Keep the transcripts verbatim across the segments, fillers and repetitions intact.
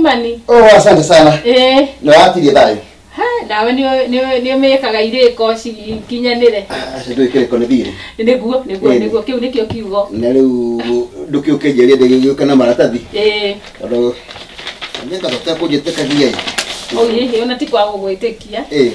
Kimani. Oh, asante sana. Eh. Na wati dia dai. Ha, nawe ni ni ni mekaga iriko ci kinyanire. Acha ndio kile kone thiri. Niguo, niguo, niguo kiu nikio kiugo. Na riu ndukio kejeria ndege kana maratathi. Eh. Ado nyenga tota kujiteka gia. Oh ye, ona ti kwa gugwitikia. Eh.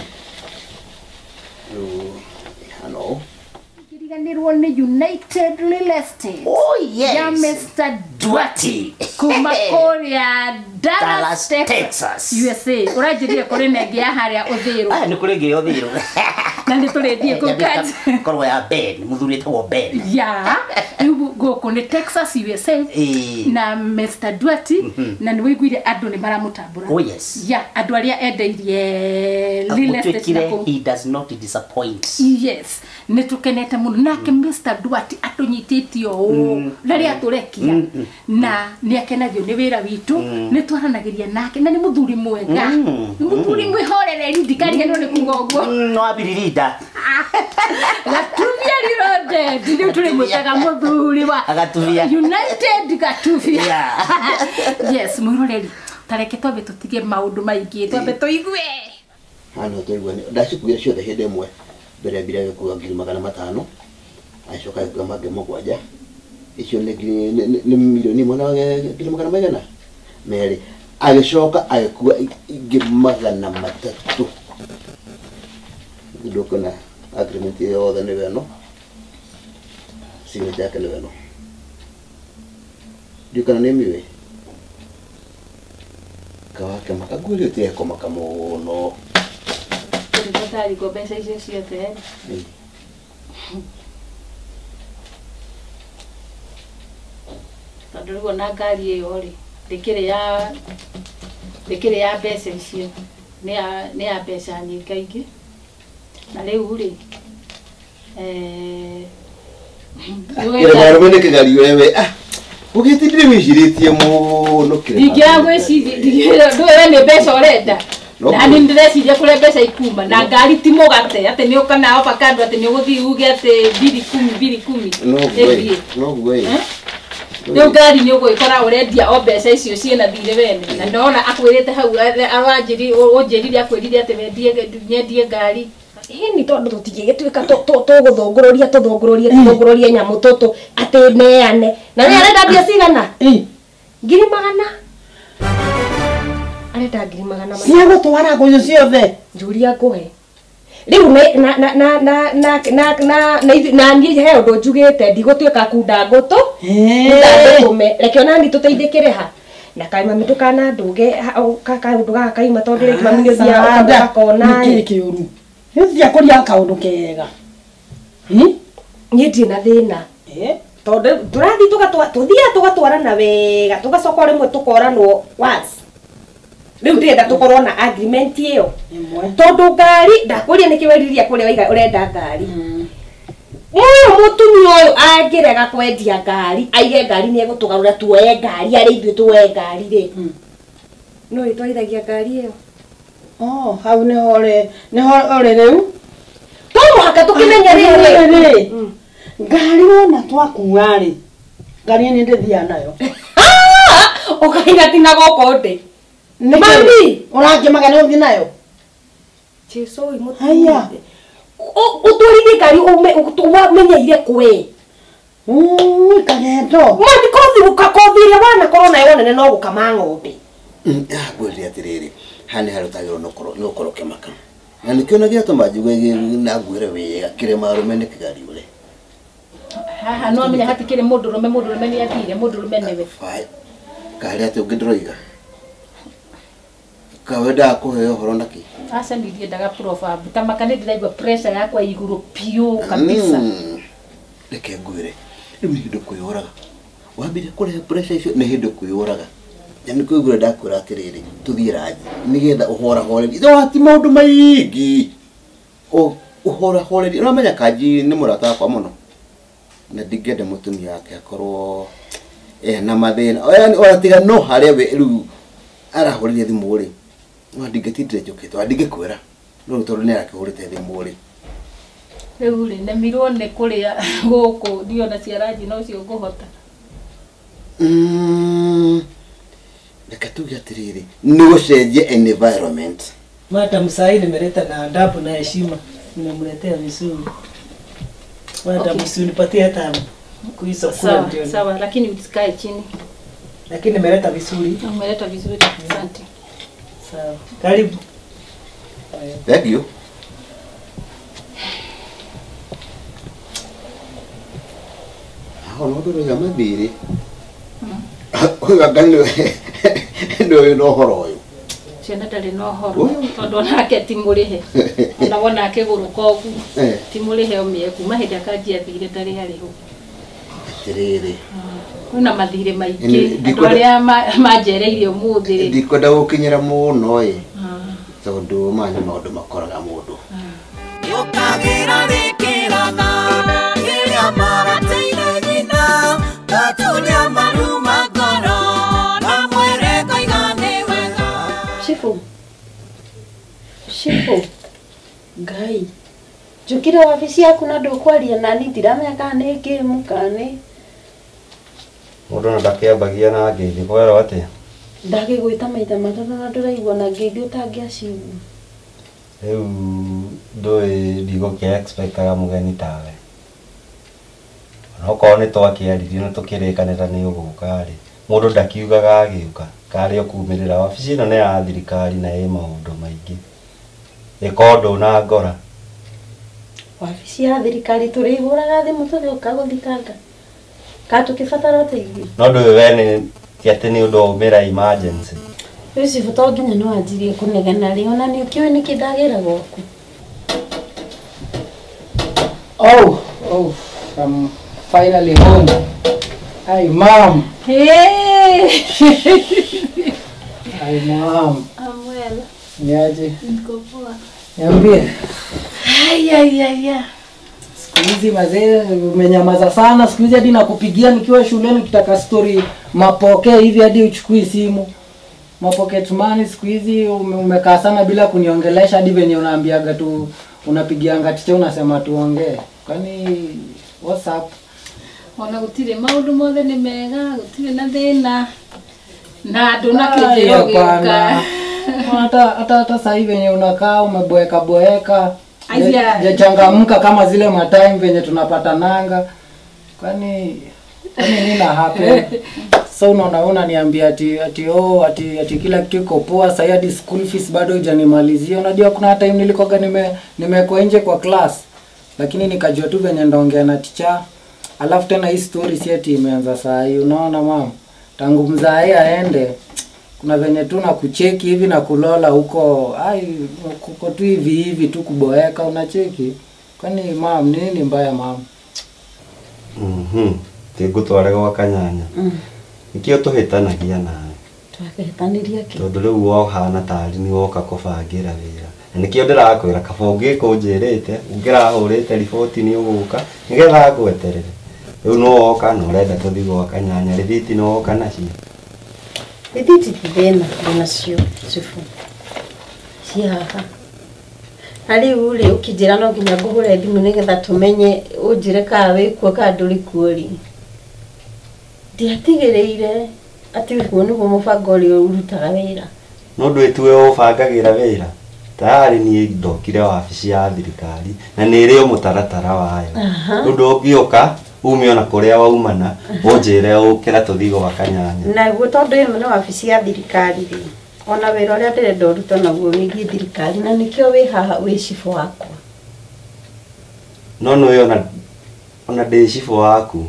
Ano. Kiriganirwo ni United Real Estate. Oh yes. Ya Mister Duarte. Kuma Korea, Dallas, Dallas, Texas. Texas. U S A. Urajiria kuri nengia haria uthiru. Ah, ni kuri ngi uthiru. Na ndi turendie ku kaji. Korwo ya Ben, muthuri tagwo Ben. Ya. Riu goko ni Texas U S A. Eh. Na Mister Duarte na ni wiguire andu ni maramutambura. Oh yes. Ya, andu aria endeirie real estate na ku. He does not disappoint. Yes. Ni tukenete muno nake Mister Duarte atunyititio o raria turekia na ni akenagio ni wira witu ni twaranagiria nake na ni muthuri mwega ni muthuri mwihorereri ndikari heno ni kugogo no abiririnda gatuvia rirode ndi turi mutaga muthuri wa agatuvia United gatuvia yes mwiroreri tareke twabe tutige maundu maingi twabe tuigue Ano tuigwe ndacikugira ciothe hindi imwe mbere mbere kuga ngiri magana matano acoka kuga mange mugwanja icio ni ni milioni imwe na ngiri magana maigana meri agicoka agikuwa ngiri magana matatu ndukona agreement yothe ni weno signature yake ni weno ndukana ni miwe kawake makaguli uteko makamuno Tari go pesa icio ciothe tondu riu na ngari iyo ri ndikire ya ndikire ya mbeca icio ni ya ni ya mbeca nyingaingi na riu ri eh Kire marume ni kigari wewe ah ugitindire wishiritie muno kire Digia gwiciria digira ndwe ni mbeca urenda na ni ndireciria kure mbeca ikuma na ngari ti mugate ati ni ukana avocado ati ni uguthi uge ati mbili kumi mbili kumi no gwe no gwe Ndio ngari ni ugwikora urendia o mbeca icio ciena thire wene na ndona akwirite hau awanjiri unjirire akwirire ati wendie nyendie ngari Hini tondu tutigigituika to to guthongororia tuthongororie tuthongororie nyamu toto ati neane na ni arenda mbia cigana eh ngiri magana arenda ngiri magana cia gutwara nguyu ciothe njuria nguhe riu na na na na na na na na na ni he undu njugite ndigutwika kunda ngutu eh tume reke ona ni tuteithikire ha na kaima mitukana nduge kaka undu gaka kaima tondu reke maminyothia ukakona ni kiuru cia kuria kaundu kega hi ni ndi na thina eh tondu turathi tugatwa tuthia tugatwarana wega tugacoka rimwe tukoranwo once riu ndirenda tukorwo na agreement iyo tondu ngari ndakuria nikiweriria kuria waiga urenda ngari Muyu mutumia uyu angirega kwendia ngari aige ngari ni egutugarura tuoye ngari ari ithu tuoye ngari ri no itwaithagia ngari iyo oh hau ni hore ni hore riu to muhaka tukimenya riri ngari wona twakua ri ngari ni ndithia nayo ukaiga tina goko ndi mami urangi magana uthi nayo Jesu imutu haya utwarithi ngari umenyeire kwe ui kagendo mami kothi ukakothire wana korona yone ne no gukama ng'ombe ah gwiri atiriri hani harutagiro no koro no koro kemaka na nikio na gya tomaji na gwire wega kire marume ni kigari ule haha no amenya hatikire mundu rume mundu rume ni athire mundu rume niwe fai kari ati ungindroiga kaweda kuheo horo naki asa ndithie ndaga proverb tamakane ndiraigua pressure yakwa iguru piu kabisa reke ngwire riu ni hindu kuyuraga wambire kurehe pressure icio ni hindu kuyuraga yani kuigura ndakwira atiriri tuthie raji nigetha uhora horeri itho ati maundu maingi o uhora horeri uramenya kaji ni murata kwa muno na digende mutumia yake akorwo eh na mathina yani oratiga no haria we riu arahorire thimu ri ndigitindire njukitwa ndigĩkwĩra no tondu ni arakĩhũrĩte thimũ ri riu ri nemirwo ni kuria guku ndiona ciaraji no cio nguhota mm reke tuge atiriri ni gucenjia environment. Madam Saidi nimeleta na adabu na heshima, nimemletea vizuri. Madam Okay. usinipatie hata kuisa kula Sawa, ndio. sawa, lakini usikae chini. Lakini nimeleta vizuri. Umeleta vizuri. Asante. Sawa. Karibu. Thank you. Hao ndo ndo mabiri. Oyo agano ndo no horoyo. Ciana ndari no horo tondu nake ti murihe ona wona akiguruka ugu ti murihe omie kuma hindi akanjia thire ndari hariho Atiriri. kuna mathire maingi andu aria manjereire umuthi ri ndikwenda gukinyira muno ĩ tondu manya maundu makoraga mundu yukagira rikirana iria marateire nyina taturia maruma ngoro na mwire koigane wega. Shifu. Shifu. Ngai. Njukire wabici yaku na ndukwaria nani ndiramenya kana nĩ game kana mundu na ndakiambagia na ngeithi kwera atia ndagĩgwĩta maitha matatũ na ndĩraigua na ngeithi ũtangĩacigua. riu ndui ndigũkĩa expectaga mugeni tawe onokorwo nĩ twakiaririe na tũkĩrĩkanĩra nĩ ũgũka rĩ mundu ndakiugaga agĩũka karĩ ũkumĩrĩra wabici ĩno nĩ ya thirikari na ĩ maũndũ maingĩ ĩkondu na ngora Wabici ya thirikari tũrĩhũraga thimũ tũgĩũka gũthitanga ka tũkĩbatara ũteithio. no ndũĩ we nĩ ti atĩ nĩ ũndũ waumĩra emergency. Rĩu Shifu to nginya no anjirie kũnegena rĩ ona nĩ ũkĩũĩ nĩkĩ ndagĩra gwaku. Oh, oh, I'm finally home. Hi, Mom. hey Hi, Mom. amwela Niaje? niko poa. Niambie. Ai ai ai ai. Siku hizi mazee umenyamaza sana. Siku hizi hadi nakupigia nikiwa shuleni kitaka story mapoke hivi hadi uchukui simu. Mapocket money siku hizi ume, umekaa sana bila kuniongelesha hadi venye unaambiaga tu unapigianga ticha unasema tuongee. Kwani what's up? Ona gutire maundu mothe ni mega gutire na thina na andu na Ai, kinjiro hapana. gika Hata hata hata sasa hivi venye unakaa umeboeka boeka. Aya. Hajachangamka kama zile matime venye tunapata nanga. Kwani kwani nini na happen? So unaona unaniambia ati ati oh ati ati kila kitu iko poa sasa hadi school fees bado hujanimalizia. Unajua kuna time nilikoga nime nimekuwa nje kwa class. Lakini nikajua tu venye ndaongea na teacher. Alafu tena hii story si ati imeanza saa hii. Unaona mama? Tangu mzae aende kuna venye tu na kucheki hivi na kulola huko ai kuko tu hivi hivi tu kuboeka unacheki. Kwani mam nini mbaya mam? Mhm. Tigutware gwa kanyanya. Mm. Nikio tuhitanagia nawe. Twakĩhĩtanĩria kĩ? Tondu riu wohana tari ni woka kubangira wira. Na nikio ndirakwira kaba ũngĩkũnjĩrĩte ũngĩrahũrĩte riboti ni ũgũka nigetha ngweterere. Riu no woka no urenda tuthi gwa kanyanya rithiti no woka nacio. Rĩthiti ti thĩna ndĩnacio Shifu. Ci haha. Na rĩu rĩ ũkĩnjĩra no nginya ngũhũre thimũ nĩgetha tũmenye ũnjĩre kana wĩkuo kana ndũrĩ kuo rĩ. Ndiatigĩrĩire atĩ ũguo nĩguo mũbango ũrĩa ũrutaga wĩra. No ndwĩtue ũbangagira wĩra. Tayari ni ndokire wabici ya thirikari na nĩ ĩrĩ mũtaratara wayo. Ũndũ ũngĩũka ume ona kũrĩa waumana ũnjĩre ũkĩra tũthi gwa kanyanya. Naguo tondũ ĩno nĩ wabici ya thirikari rĩ. Ona wĩra ũrĩa ndĩrenda ũrute naguo wĩgiĩ thirikari na nĩkĩo wĩ haha wĩ Shifu wakwa. No nĩ ona ona ndĩ cibũ waku.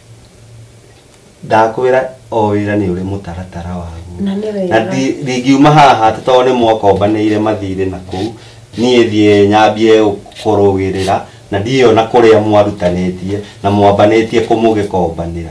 Ndakwĩra o wĩra nĩ ũrĩ mũtaratara waguo. Na nĩ Na wega. ndingiuma haha atĩ tondũ nĩ mwakombanĩire mathirĩ na kũu niĩ thiĩ nyambie kũrũgĩrĩra na ndiĩ ona kũrĩa mwarutanĩtie na mwambanĩtie kũmũgĩkombanĩra.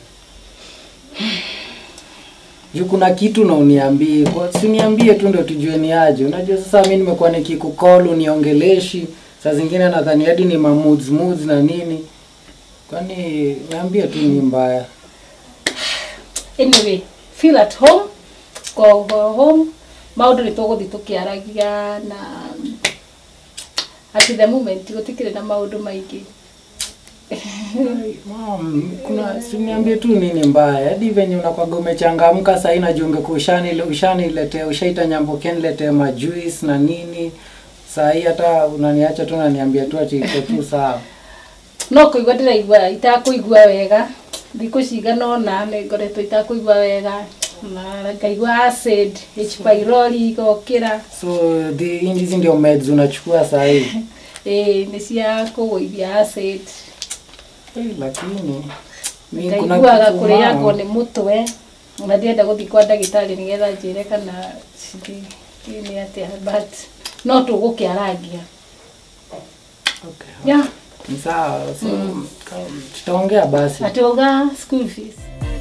Juu kuna kitu na uniambie. Kwa si niambie tu ndio tujue ni aje. Unajua sasa mimi nimekuwa nikikucall uniongeleshi. Saa zingine nadhani hadi ni ma moods moods na nini. Kwani niambie tu ni mbaya. Anyway, feel at home. Go, go home. Maundu ni tuguthi tukiaragia na at the moment gutikire na maundu maingi. Mom, kuna siniambie tu nini mbaya. Hadi venye unakwaga umechangamka sasa ina junge kushani ile ushani ilete ushaita nyambo ken lete ma juice na nini. Sasa hii hata unaniacha tu unaniambia tu ati iko tu sawa. No kuigwa ndiraigwa itakuigwa wega. Thikũ cigana ona nĩ ngoretwo itakuigwa wega. Na ngaigwa acid, H pylori igokira. So the hizi ndio meds unachukua sasa hii. Eh, ni cia kũgũithia acid. Eh, lakini mimi kuna kitu kuria ngo ni mutwe. Na ndienda guthi kwa ndagitari nigetha njire kana citi ni atia but no tugukiaragia. Okay. Yeah. Ni sawa. So mm. tutaongea basi. Atoga school fees.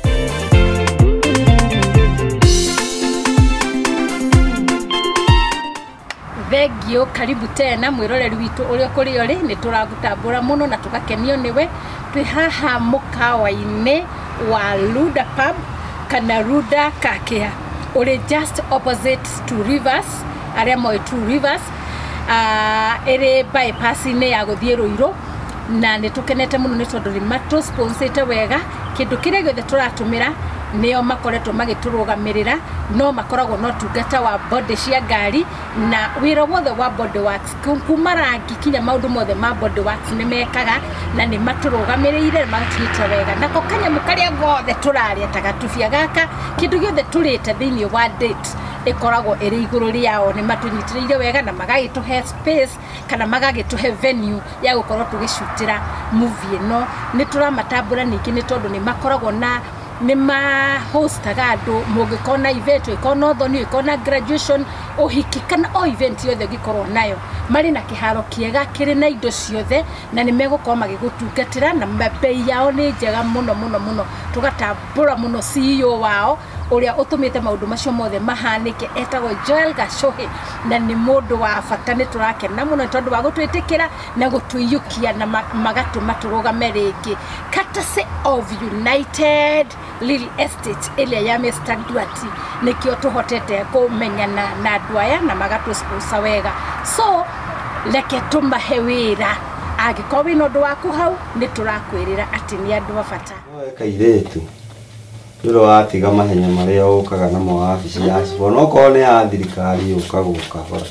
Thegio karibu tena mwiroreri witu uria kuri uri ni turagutambura muno na tugakenio niwe twi haha mukawa-ini wa Luda Pub kana Luda Kakea uri just opposite to Rivers aria moi Two Rivers uh, iri bypass ni ya guthie Ruiru na ni tukenete muno ni tondu ri matu sponsor wega kindu kiria giothe turatumira neo makoretwo magiturugamirira no makoragwo no tungata wa body cia ngari na wira wothe wa body works kuma rangi kinya maundu mothe ma body works ni mekaga na ni maturugamirire magatuita wega nako kanyamu karia gothe turaria tagatubia gaka kindu giothe turite thiini wa date ikoragwo iri iguru riao ni matunyitiriire wega na magagituhe space kana magagituhe venue ya gukorwo tugicutira movie no ni turamatambura ningi ni tondu ni makoragwo na ni ma hostaga andu mungikona event ikona thoni ikona graduation uhiki kana o event yothe gikorwo nayo mari na kiharo kiega kiri na indo ciothe na ni megukorwo magigutungatira na bei yao ni njega muno muno muno tugatambura muno C E O wao uria utumite maundu macio mothe mahanike etagwo Joel Gashohi na ni mundu wa bata ni turakena muno tondu wa gutwitikira na gutuyukia na magatu maturugame ringi courtesy of United Real Estate ile ya Mister Duati nikio tuhotete kumenyana na andu aya na magatu sponsor wega so leke tumahe wira agikorwo wina undu waku hau ni turakwirira ati ni andu bata kairetu Ndiro watiga mahenya maria ukaga namo wabici ya cibo no ko ne ya thirikari ukaguka hora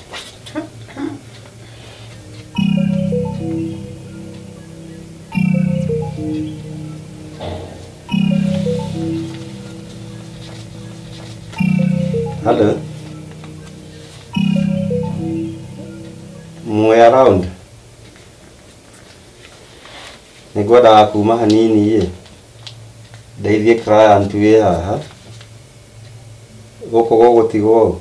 Hello Mwe around Nigwada kuma hanini ye Daithie client we haha goko gogo tigo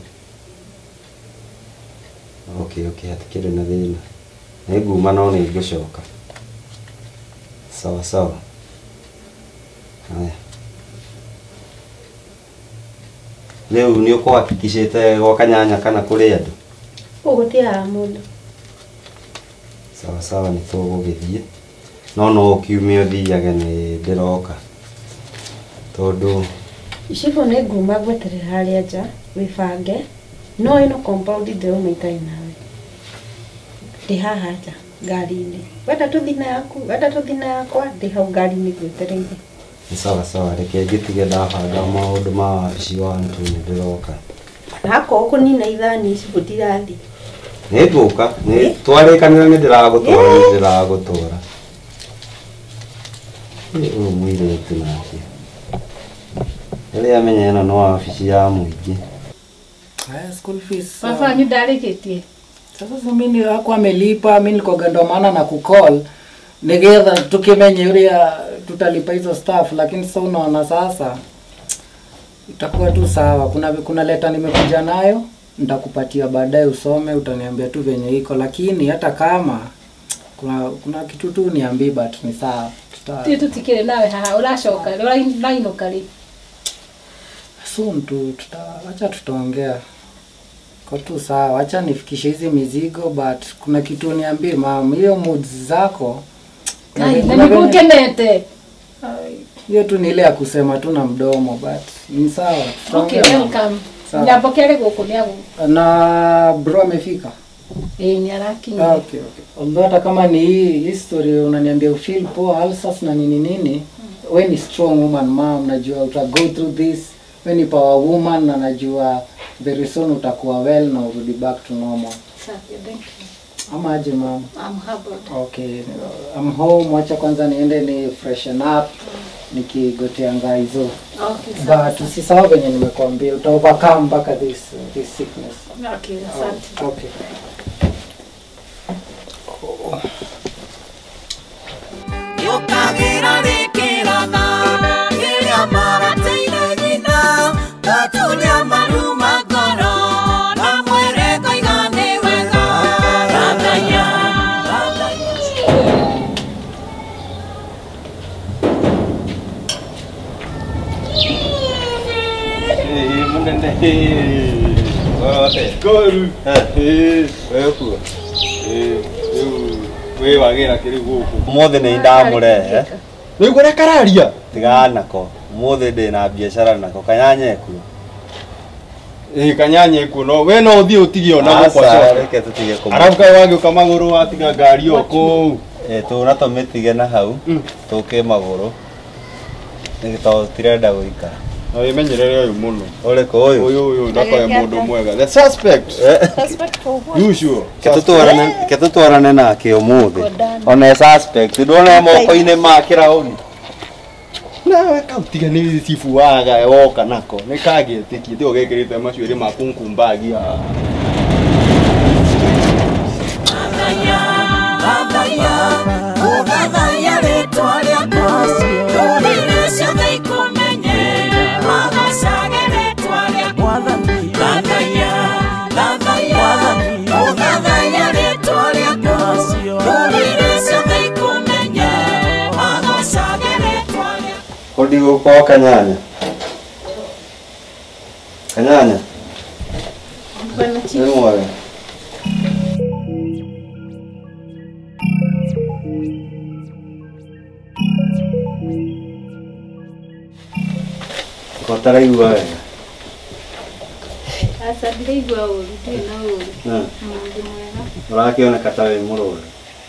okay okay hatikire na thina neguma no ni gucoka sawa sawa haya leo ni uko hakikishite gwakanyanya kana kuri andu ugutia mundu sawa sawa ni tugugithie no no kiumio thiage ni ndiroka tondu icigo nĩ nguma gweterera harĩa nja wibange no ino compound ndĩrũmĩte nawe ndĩ haha nja ngari-inĩ wenda tũthiĩ na yaku wenda tũthiĩ na yakwa ndĩ hau ngari-inĩ ngwetereire ni sawa sawa reke ngitige ndabanga maũndũ ma wabici wantu nĩ ndĩroka hakorwo kũnina ithani ici gũtirathi nĩ tũka nĩ twarĩkanĩra nĩ ndĩragũtwara nĩ ndĩragũtwara ũyũ mũirĩtu nake Ele amenya ena no wabici ya mũingĩ. Haya school fees. Baba ni ndarikitie. Sasa mimi wako amelipa, mimi niko gandomana na kucall. Nigetha tukimenye uria tutalipa hizo staff lakini sasa unaona sasa itakuwa tu sawa. Kuna kuna leta nimekuja nayo, nitakupatia baadaye usome, utaniambia tu venye iko lakini hata kama kuna kuna kitu tu niambie but ni sawa. Tuta tutikire nawe haha urashoka, urainuka ri. Soon tu tutaacha tutaongea. Kwa tu sawa, acha nifikishe hizi mizigo but kuna kitu niambie mama, hiyo moods zako. Ai, na nikukenete. Hiyo tu ni ile ya kusema tu na mdomo but ni sawa. Okay, welcome. Napokea guku ni yangu. Na bro amefika. Eh, ni arakinya. Ah, okay, okay. Although hata kama ni hii history unaniambia ufeel poor ulcers na nini nini, mm. we ni strong woman mom, najua uta go through this. We ni power woman na najua very soon utakuwa well na urudi back to normal. Safi, thank you. Ama aje mom? I'm happy. Okay, I'm home. Wacha kwanza niende ni freshen up. Nikigotea ngaizo. Okay, but usisahau venye nimekuambia uta overcome mpaka this uh, this sickness. Okay, asante. Oh, okay. Yukagira rikirana iria marateire nyina gaturia maruma ngoro na mwere koigane wega rathaya Eh, munende. Ote. Goru. Eh, wewe. Eh, we wagira kiri guku. Mothe ni ndamurehe. Ni ngore kararia. Tiga nako. Mothe ndi na biashara nako kanyanye ku. Eh, kanyanye ku no we no uthie utige ona guko cio. Reke tutige ku. Arafu kai wangi ukamaguru atiga ngari oku. Eh, tu na to mitige na hau. Tuke maguru. Ni to tirenda guikara. Oye menyerere uyu muno. Oreko uyu. Uyu uyu ndakoye mundu mwega. The suspect. Suspect for what? You sure? Ketutwarane ketutwarane nake umuthi. Ona suspect ndona moko-ine makira uni. Nawe kautiga ni sifu waga woka nako. Ni kagetikie ti ogekirite macuiri makunkumbagi ha. rathaya rathaya rathaya ritwa riakwa ndũrĩrĩ ciothe ikumenye magacagĩre ritwa riakwa rathaya rathaya rathaya ritwa riakwa ndũrĩrĩ ciothe ikumenye magacagĩre ritwa riakwa. Kodigo kwa kanyanya. Kanyanya. Bwana Ni chief. mwaga. Kotara igua wega. Asa ndigwa uri, ndi na uri. Na. Ndi mwega. Urakiona katawe murore.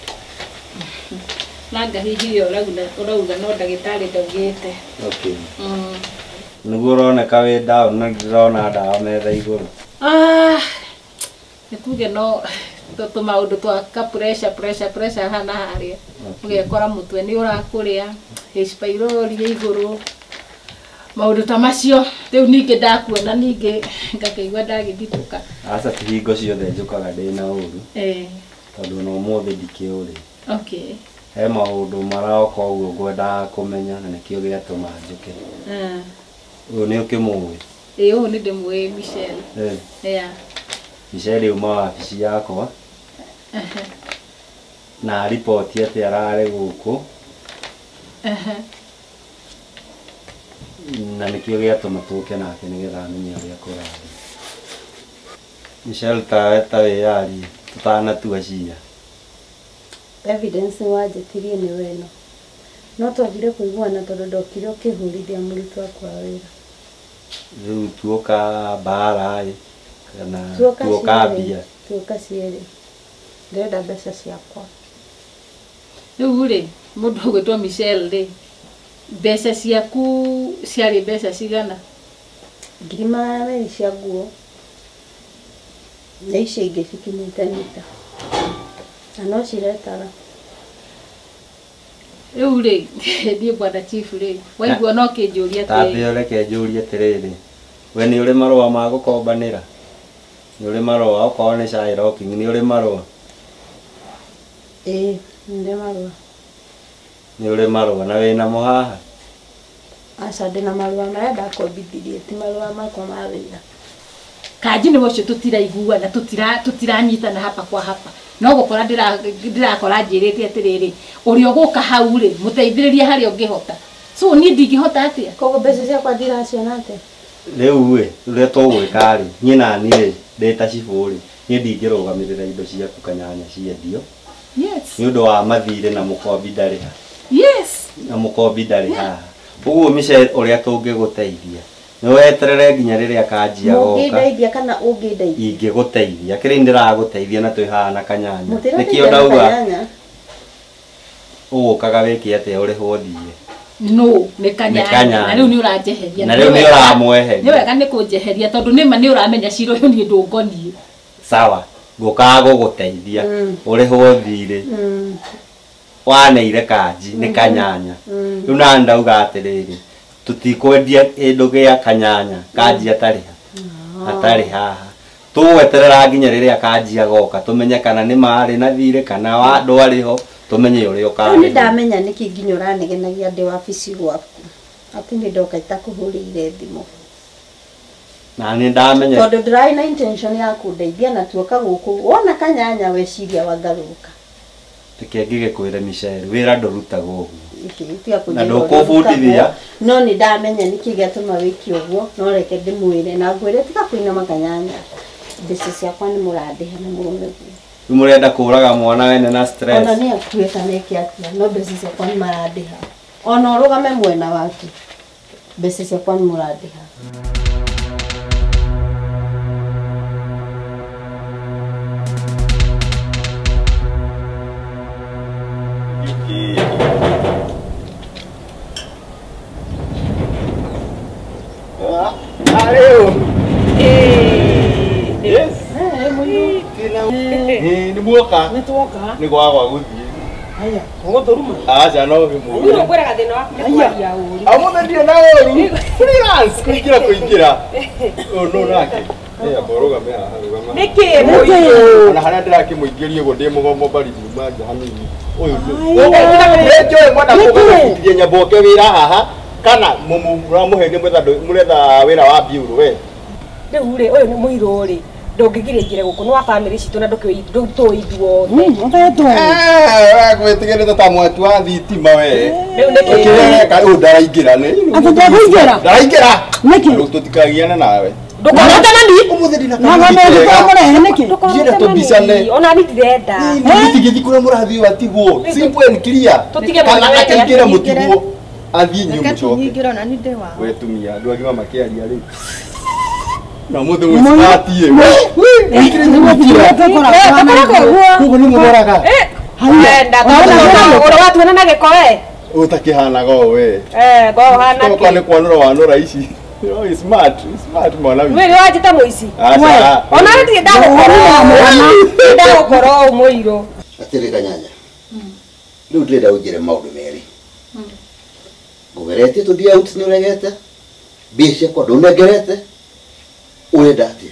Nanga hihi urauga urauga no ndagitari ndaugite. Okay. Mm. Niguo uroneka wi down na ndirona ndawa metha iguru. Ah. Nikuge no to maundu twa ka pressure pressure pressure hana haria. Ugekora mutwe ni urakuria, H pylori ya iguru. Maundu ta macio riu ninge ndakuona ninge ngakigwa ndagithituka. Asa tihingo ciothe njukaga ndina uru. Eh. Tondu no muthi ndikiuri. Okay. He maundu maraoka uguo ngwenda kumenya na nikio giatuma njuke. Ah. Uyu ni ukimuwi. Eh, uyu ni ndimwe Michelle. Eh. Yeah. Michelle uma wabici yakwa. Aha. Na ripoti ati arare guku. Aha. Na nikio giatuma tuke nake nigetha amenye uria kurari. Michelle ta ta yari tutana tua cia. Evidence wanjĩtirie nĩ weno no twagire kũiguana tondũ ndokire ũkĩhũrithia mũrutwo wakwa wĩra. Riu tuoka bara ĩ kana Tuoka tuoka cierĩ, mbia. tuoka cierĩ ndĩrenda mbeca ciakwa. Riu ri mundu ugwitwo Michelle ri mbeca ciaku ciarĩ mbeca cigana? Ngiri magana merĩ cia nguo na icio ingĩ cikinyĩte mita na no ciretaga. Riu ri ndiĩ bwana chief ri waigua no kĩnjũria Tambe oreke njũrie atiriri. We ni uri marũa ma gũkombanĩra? Ni uri marũa okorwo nĩ Shylock ni uri marũa? Ĩĩ nĩ marũa. Ni uri marũa na wĩna mo haha? Aca ndĩna marũa marĩa ndakombithirie ti marũa makwa ma wĩra. kanji nĩ ũcio tutiraiguana tutira tutiranyitana hapa kwa hapa no gũkora ndĩra ndĩrakora njĩrĩte atĩrĩrĩ ũrĩa ũgũka hau rĩ mũteithĩrĩrie harĩa ũngĩhota so niĩ ndingĩhota atĩa koguo mbeca ciakwa ndiraciona atĩa? Rĩu ĩ ũrĩa tũgwĩka rĩ niĩ nani rĩ ndĩ ta cibũ rĩ niĩ ndingĩrũgamĩrĩra indo ciaku kanyanya ciendio. Yes. Nĩ ũndũ wa mathirĩ na mũkombi ndarĩ ha. Yes. Na mũkombi ndarĩ haha. Ũguo Michelle ũrĩa tũngĩgũteithia Nĩ weterere nginya rĩrĩa kanjia goka. Mũngĩndeithia kana ũngĩndeithia? Ingĩgũteithia. Kĩrĩa ndĩragũteithia na twĩhana kanyanya. Mũtĩra Nĩkĩo ndauga ũgũkaga wĩke atĩa ũrĩhwo thiĩ. No, nĩ kanyanya. Na rĩu nĩ ũranjeheria. Na rĩu nĩ ũramweheria. Nĩ wega nĩ kũnjeheria tondũ nĩma nĩ ũramenya ciro ũyũ niĩ ndũngoniĩ. Sawa. Ngũkaga gũgũteithia. Ũrĩhwo thiirĩ. Waneire kanji nĩ kanyanya. Rĩu na ndauga atĩrĩrĩ. Tutikwendia kĩndũ gĩa kanyanya. Kanji atarĩ ha. Atarĩ haha. Tũgweterera nginya rĩrĩa kanji agoka. Tũmenye kana nĩ marĩ na thiirĩ kana ndwarĩ ho. Tumenye ũrĩa ũkaga. Nĩ ndamenya nĩkĩ nginya ũranegenagia ndĩ wabici gwaku. Atĩ nĩ ndoka itakũhũrĩire thimũ. Na nĩ ndamenya. Tondũ ndĩrarĩ na intention ya kũndeithia na tuoka gũkũ. Wona kanyanya weciria wangarũka. Reke ngĩgĩkwĩre Michelle, wĩra ndũrutagwo ũguo. Na ndũkũbundithia. No nĩ ndamenya nĩkĩ gĩatũma wĩke ũguo. No reke ndĩmwĩre na ngwĩre tiga kũinama kanyanya. Mbeca ciakwa nĩ mũrandĩha na mũrũme guo. Nĩ mũrenda kũraga mwana wene na stress. Ona nĩ akuĩka nĩkĩ atĩa. No mbeca ciakwa nĩ marandĩha. Ona ũrũgame mwena wake. Mbeca ciakwa nĩ mũrandĩha. Aleo. Yes. Ni muoka. Nĩ tuoka. Ni gwagwa guthie. Aya, ũgũthũruma. Acha no himu. Nĩ ũkwĩraga thĩna waku nĩ kwaria ũru. Amũthĩ ndio na ũru. Freelance kũingĩra kũingĩra. Oh no nake. Eh aborogame haha rugama. Nĩkĩ mũico? Ona harĩa ndĩrakĩmũingĩria ũguo ndĩ mũgomo bari nyuma nja hanini. Ũyũ nĩ. Nĩ njoe mwana kũgũthithia nyamboke wĩra haha. Kana mumu ramuhenge mwetha muretha wĩra wa biuru we. Rĩu rĩ ũyũ nĩ mũirũ rĩ. Ndũngĩgirĩngĩre gũkũ nĩ wa family citũ na ndũtũiguo othe. Eh, gwĩtigĩrĩte ta mwatu wa thitima we. Rĩu nĩkĩ? Kĩreka rĩu ndaraingĩra nĩ. Atĩ ndakũingĩra? Ndaraingĩra. Nĩkĩ? Rĩu tũtikagiane nawe. Ndũkonete na ni? Ũmũthĩ ndina Na ngome ndĩkamũrehe nĩkĩ? Njĩra tũbicane. Ona ni ndirenda. Mũtigĩthi kũrĩa mũrathiĩ watigwo. Simple and clear. Tũtige Kana mwena wake. akaingĩra mũtigwo. Athiĩ nyũmũ coke. Nyingĩra na nĩ ndĩ wa. We tumia andũ agima makĩaria rĩu. Na mũthĩ mũciatie. Wĩkire nyũmũ Kuko nĩ mũgoraga. Wenda tondũ ũrĩa watuona na gĩko we. Ũtakĩhanaga o we. Eh, go hana Kwa kĩ. nĩ kwanũra wanũra ici. Oh, is smart, is smart mwana witũ. Wewe wajita mũici. Aca. Ona nĩ ndagũkorwo mwana. Ndagũkorwo mũirũ. Atĩrĩ kanyanya. Rĩu ndĩrenda ũnjĩre maũndũ merĩ. Ngũgeretie tũthiĩ out nĩ ũregete. Mbia ciakwa ndũnengerete. Ũrenda atĩa?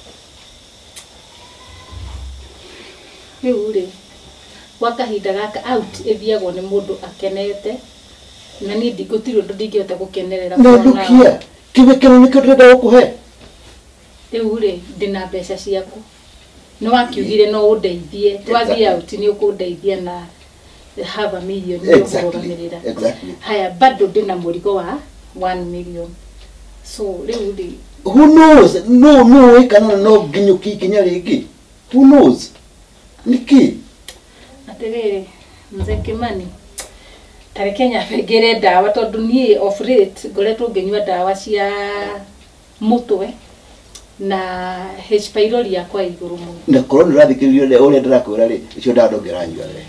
Rĩu rĩ gwa kahinda gaka out ĩthiagwo nĩ mũndũ akenete na niĩ gũtirĩ ũndũ ndingĩhota gũkenerera Ndũkia. Kĩwĩkĩro nĩkĩo ndĩrenda gũkũhe. Rĩu rĩ ndĩna mbeca ciaku nĩ wakiugire no ũndeithie twathiĩ out nĩ ũkũndeithia na have a million nĩ ũkũrũgamĩrĩra. Exactly. Haya bado ndĩna mũrigo wa one million. So rĩu rĩ Who knows? No, no, kana no nginyuki kinya rĩngĩ. Who knows? Niki. atĩrĩrĩ mzee Kimani tarĩ Kenya bengere ndawa tondũ niĩ off rate ngoretwo ngĩnyua ndawa cia mũtwe na H pylori yakwa igũrũ mũno. Na korwo nĩ ũrathikĩrĩria ũrĩa ndĩrakwĩra rĩ, icio ndawa ndũngĩranyua we.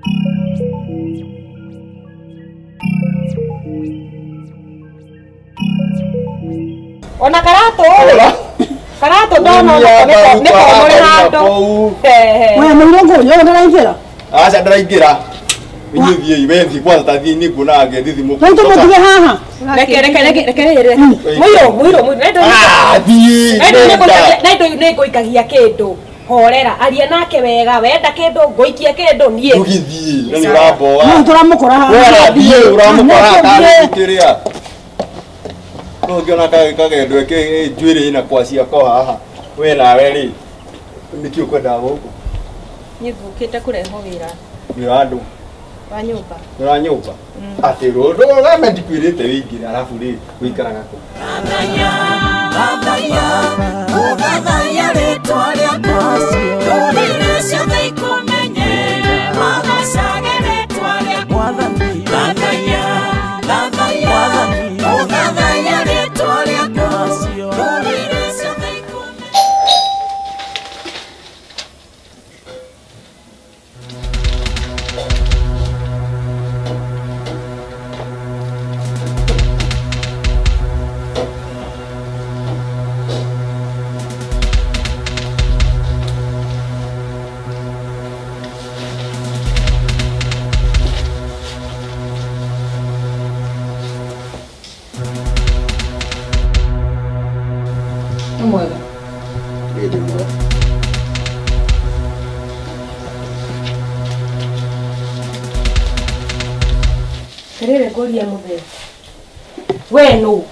Ona karato rĩ. Karato ndona nĩko nĩko mũrĩ handũ. Wewe mũirũ ngũnyũ ndaraingĩra. Aca ndaraingĩra. Inyuĩ we thiĩ kwanza tathiĩ nĩ nguona ngethithimũ. Nĩ tũmũtige haha. Reke reke reke reke reke. Mũirũ mũirũ mũirũ. Ah, thiĩ. Na indo nĩ ngũikagia kĩndũ. Horera aria nake wega wenda kĩndũ ngũikia kĩndũ niĩ. Tũgĩthiĩ na nĩ ũramboa. No tũramũkora haha. Ũrathiĩ ũramũkora haha kĩrĩa. No ngĩona kagendwe ke njuĩrĩ ina kwa ciakwa haha. We nawe rĩ. Nĩkĩ ũkwendaga gũkũ? Niĩ ngũkĩte kũrehwo wĩra Wĩra andũ. wa nyũmba. Wĩra nyũmba. Atĩ rũndũ rũrĩa ndikwĩrĩte wĩingĩre arabu rĩ wĩikaraga kũ? Rathaya, rathaya, ũrathaya rĩtwa rĩakwa ndũrĩrĩ ciothe ikũmenye magacage rĩtwa rĩakwa rathaya, rathaya, ũrathaya rĩtwa rĩakwa Mwega. Ndĩ mwega. Terere ngoria muthee. We no.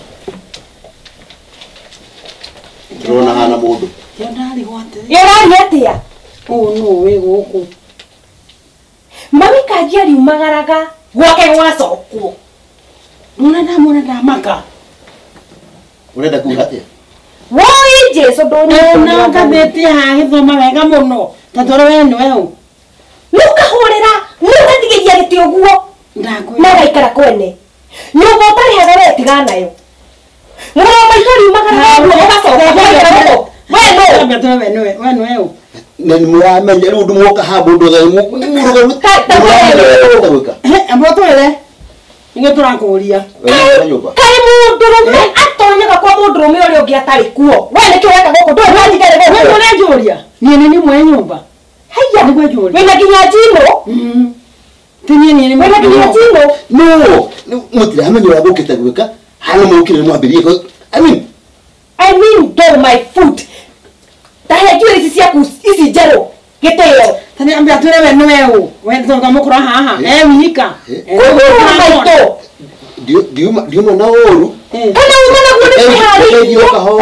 Ndĩrona hana mũndũ. Yo ndari gwate. Yorari atia? Oh no, we gũkũ. Mami kanjia riumagaraga gwake gwacokwo. Mũrenda mũrenda maka. Ũrenda kuga atĩa? Woi Jesu ndonyitwo. Na ngathĩti haha gĩthoma wega mũno. Tatoro we nĩ weũ. Nukahũrĩra, nũgatigĩria gĩtĩ ũguo. Na gaikara kwene. Nyũmba ũtarĩ haga we tigana nayo. Mũroma maitũ riumagaraga guo ũgacoka. We no. Ngatoro we nĩ we nĩ weũ. Na nĩ mũramenya rĩu ndũ mwoka ha mũndũ othe mũrũgaru. Gwĩka. He, ambo twĩre. Nĩ tũrakũria. Nyũmba. Kaĩ mũndũrũme atonyaga kwa mũndũrũme ũrĩa ũngĩ atarĩ kuo. We nĩkĩ weka gũkũ ndũĩ wathigare gũkũ. We mũrĩa njũria. Niĩ nĩ nĩ mwe nyũmba. Haya, nĩguo njũria. Wĩna nginya njino. Mm. Tinie nĩ nĩ. Wĩna nginya njino. No, mũtiramenya ũrĩa gũkĩte gwĩka. Hana mũkire mwambĩrie. I mean, I mean do my foot. Tahe njuĩrĩ ici ciaku ici njerũ gĩtĩo. Tani ambia twĩre we nĩ weũ. We tonga mũkũra haha. Eh wika. Kũhũra maitũ. Ndio ndio ndio na ũru. Kana uma naguo nĩ kĩhari. Ndio kahora.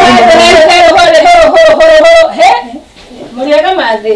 He. Mũrĩaga mathĩ.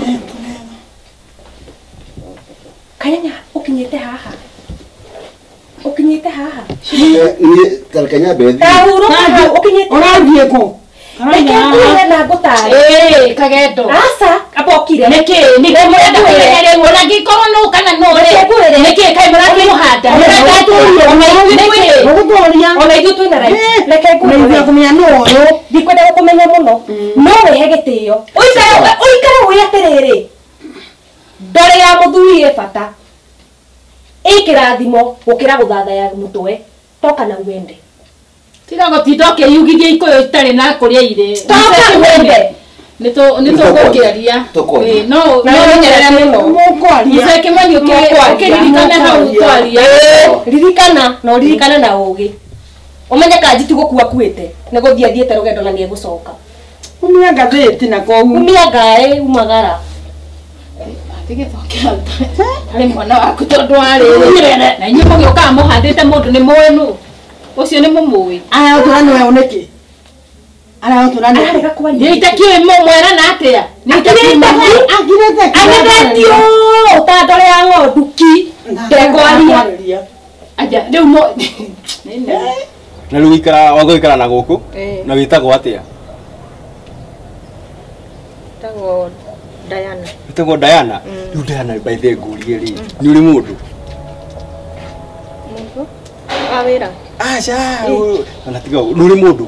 Kanyanya ũkinyĩte haha. Ũkinyĩte haha. Ni talkanya bethi. Tahurũka hau ũkinyĩte. Ũrathiĩ kũ? Reke ngwĩre na ngũtaare. Ĩĩ kagendo. Aca abokire. Nĩkĩ nĩkĩ mũrenda kũrehere wona ngĩkorwo no kana no rĩ. Nĩkĩ kaĩ mũrathiĩ mũhanda. Mũrenda tũrio. Nĩkĩ. Ũgũtũria. Ona ithuĩ twĩna right. Reke ngwĩre. Nĩguo kũmenya no ũyũ. Ndikwenda gũkũmenya mũno. No wĩhe gĩtĩo. Ũikare ũikare wĩ atĩrĩrĩ. Ndore ya mũthuri ĩ bata. Ikirathimo gũkĩra gũthathaya mũtwe. Toka na wende. Tiga gũtinda ũkĩyugithia ikũyũ itarĩ na kũrĩa irĩ. Toka wende. Nĩtũ nĩtũgũkĩaria. Ĩĩ no no nyerere mũno. Mũkwaria. Mũceke mani ũkĩririkane hau twaria. Ririkana no ririkana na ũgĩ. Ũmenye kanji ti gũkua kuĩte. Nĩ gũthiĩ athiĩte rũgendo na nĩ egũcoka. Umia ngathĩti na kogu. Umia ngaĩ umagara. Tigĩthokera. Arĩ mwana waku tondũ arĩ. Na inyuĩ mũgĩũkaga mũhandĩte mũndũ nĩ mũĩ nũ. Ũcio nĩ mũmũĩ. Aya ũtũra nĩ weũ nĩkĩ? Aya ũtũra nĩ. Arega kwaria. Nĩ itakĩũĩ mwera na atĩa. Nĩ itakĩũĩ. Agirĩte. Agirĩtio. Ũtandore ya ng'ondu ki. Ndekwaria. Aja rĩu no. Na rĩu ikara wagũikara na gũkũ na wĩtagwo atĩa? Tagwo Diana. Wĩtagwo Diana. Rĩu Diana by the ngũrie rĩ. Nĩ ũrĩ mũndũ? Mũndũ? Wa wĩra. Aca. Ona tiga nĩ ũrĩ mũndũ?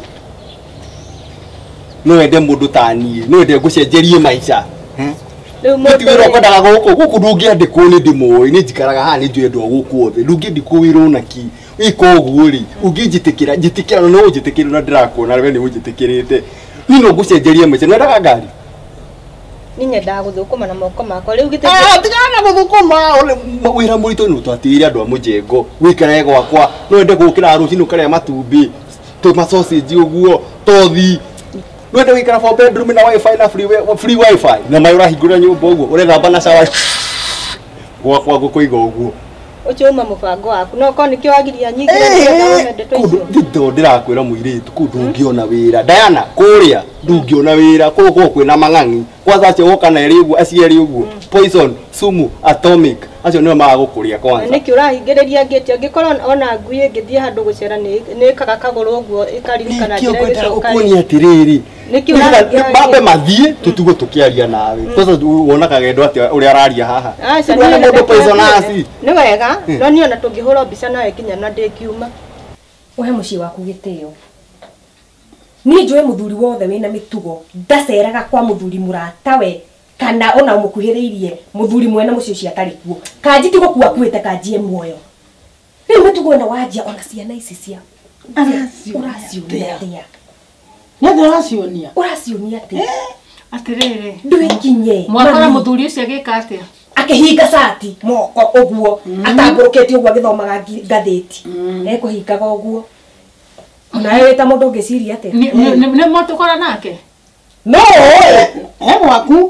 No wende mũndũ ta niĩ. No wende ngũcenjerie maica. Rĩu mũndũ. Tiga ũkwendaga gũkũ gũkũ ndũngĩandĩkwo nĩ ndĩmoĩ nĩ njikaraga haha nĩ njũĩ andũ a gũkũ othe. Ndũngĩandĩkwo wĩra ũnaki. Ĩka ũguo rĩ. Ũngĩnjĩtĩkĩra njĩtĩkĩra no ũnjĩtĩkĩre na ndĩrakuona we nĩ ũnjĩtĩkĩrĩte. Niĩ no ngũcenjerie maica. Nwendaga ngari? Niĩ nyendaga gũthũkũma na moko makwa. Rĩu gĩtĩ. Ah, tigana na gũthũkũma. Wĩra mũritũ nĩ ũtwatĩire andũ a mũjengo. Wĩikare gwakwa. No wende gũkĩra rũcinĩ ũkarĩa matumbĩ. Tũma sausage ũguo. Tothi. No wende gũikara four bedroom na wifi na free free wifi. Na maĩ ũrahingũra nyũmba ũguo. Ũrethamba na shower. Gwakwa ngũkũiga ũguo. Ũcio uma mũbango waku. No korwo nĩkĩo wagiria nyingĩ ndetwo icio. Ndito ndĩrakwĩra mũirĩtu kũu ndũngĩona wĩra. Diana kũrĩa ndũngĩona wĩra kũu kwĩna mang'ang'i. Kwanza acio woka na eri ũguo aciari ũguo. Poison, sumu, atomic. Acio nĩo magagũkũria kwanza. Nĩkĩ ũrahingĩrĩria ngĩti angĩkorwo ona ngui ĩngĩthiĩ handũ gũcera nĩ nĩkaga kagũrũ ũguo ĩkaririkana njĩra ĩgĩcoka. Ũkuonia atĩrĩrĩ. Nĩkĩ ũrahingĩrĩria. Bambe mathiĩ tũtugo tũkĩaria nawe. Kwanza wona kagendo atĩa ũrĩa araria haha. Aca nĩ mũndũ poison asi. Nĩ wega. No niĩ ona tũngĩhũrwo mbica nawe kinya na ndĩkiuma. Ũhe mũciĩ waku gĩtĩo. Niĩ njũĩ mũthuri wothe wĩna mĩtugo ndaceraga kwa mũthuri mũratawe kana ona ũmũkuhĩrĩirie mũthuri mwena mũciĩ ũcio atarĩ kuo. Kanji ti gũkua kuĩte kanji muoyo. Rĩu mĩtugo ĩno wanjia ona ciana ici cia. Ũracionia atĩa? Nĩ ũracionia. Ũracionia atĩa? Atĩrĩrĩ. Ndwĩkinye. Mwakora mũthuri ũcio agĩka atĩa? Akĩhinga cati moko ũguo atambũrũkĩte ũguo agĩthomaga ngathĩti. Ekũhingaga ũguo. na wewe ta mundu ngeciria ate ni ni ni moto kora nake no eh waku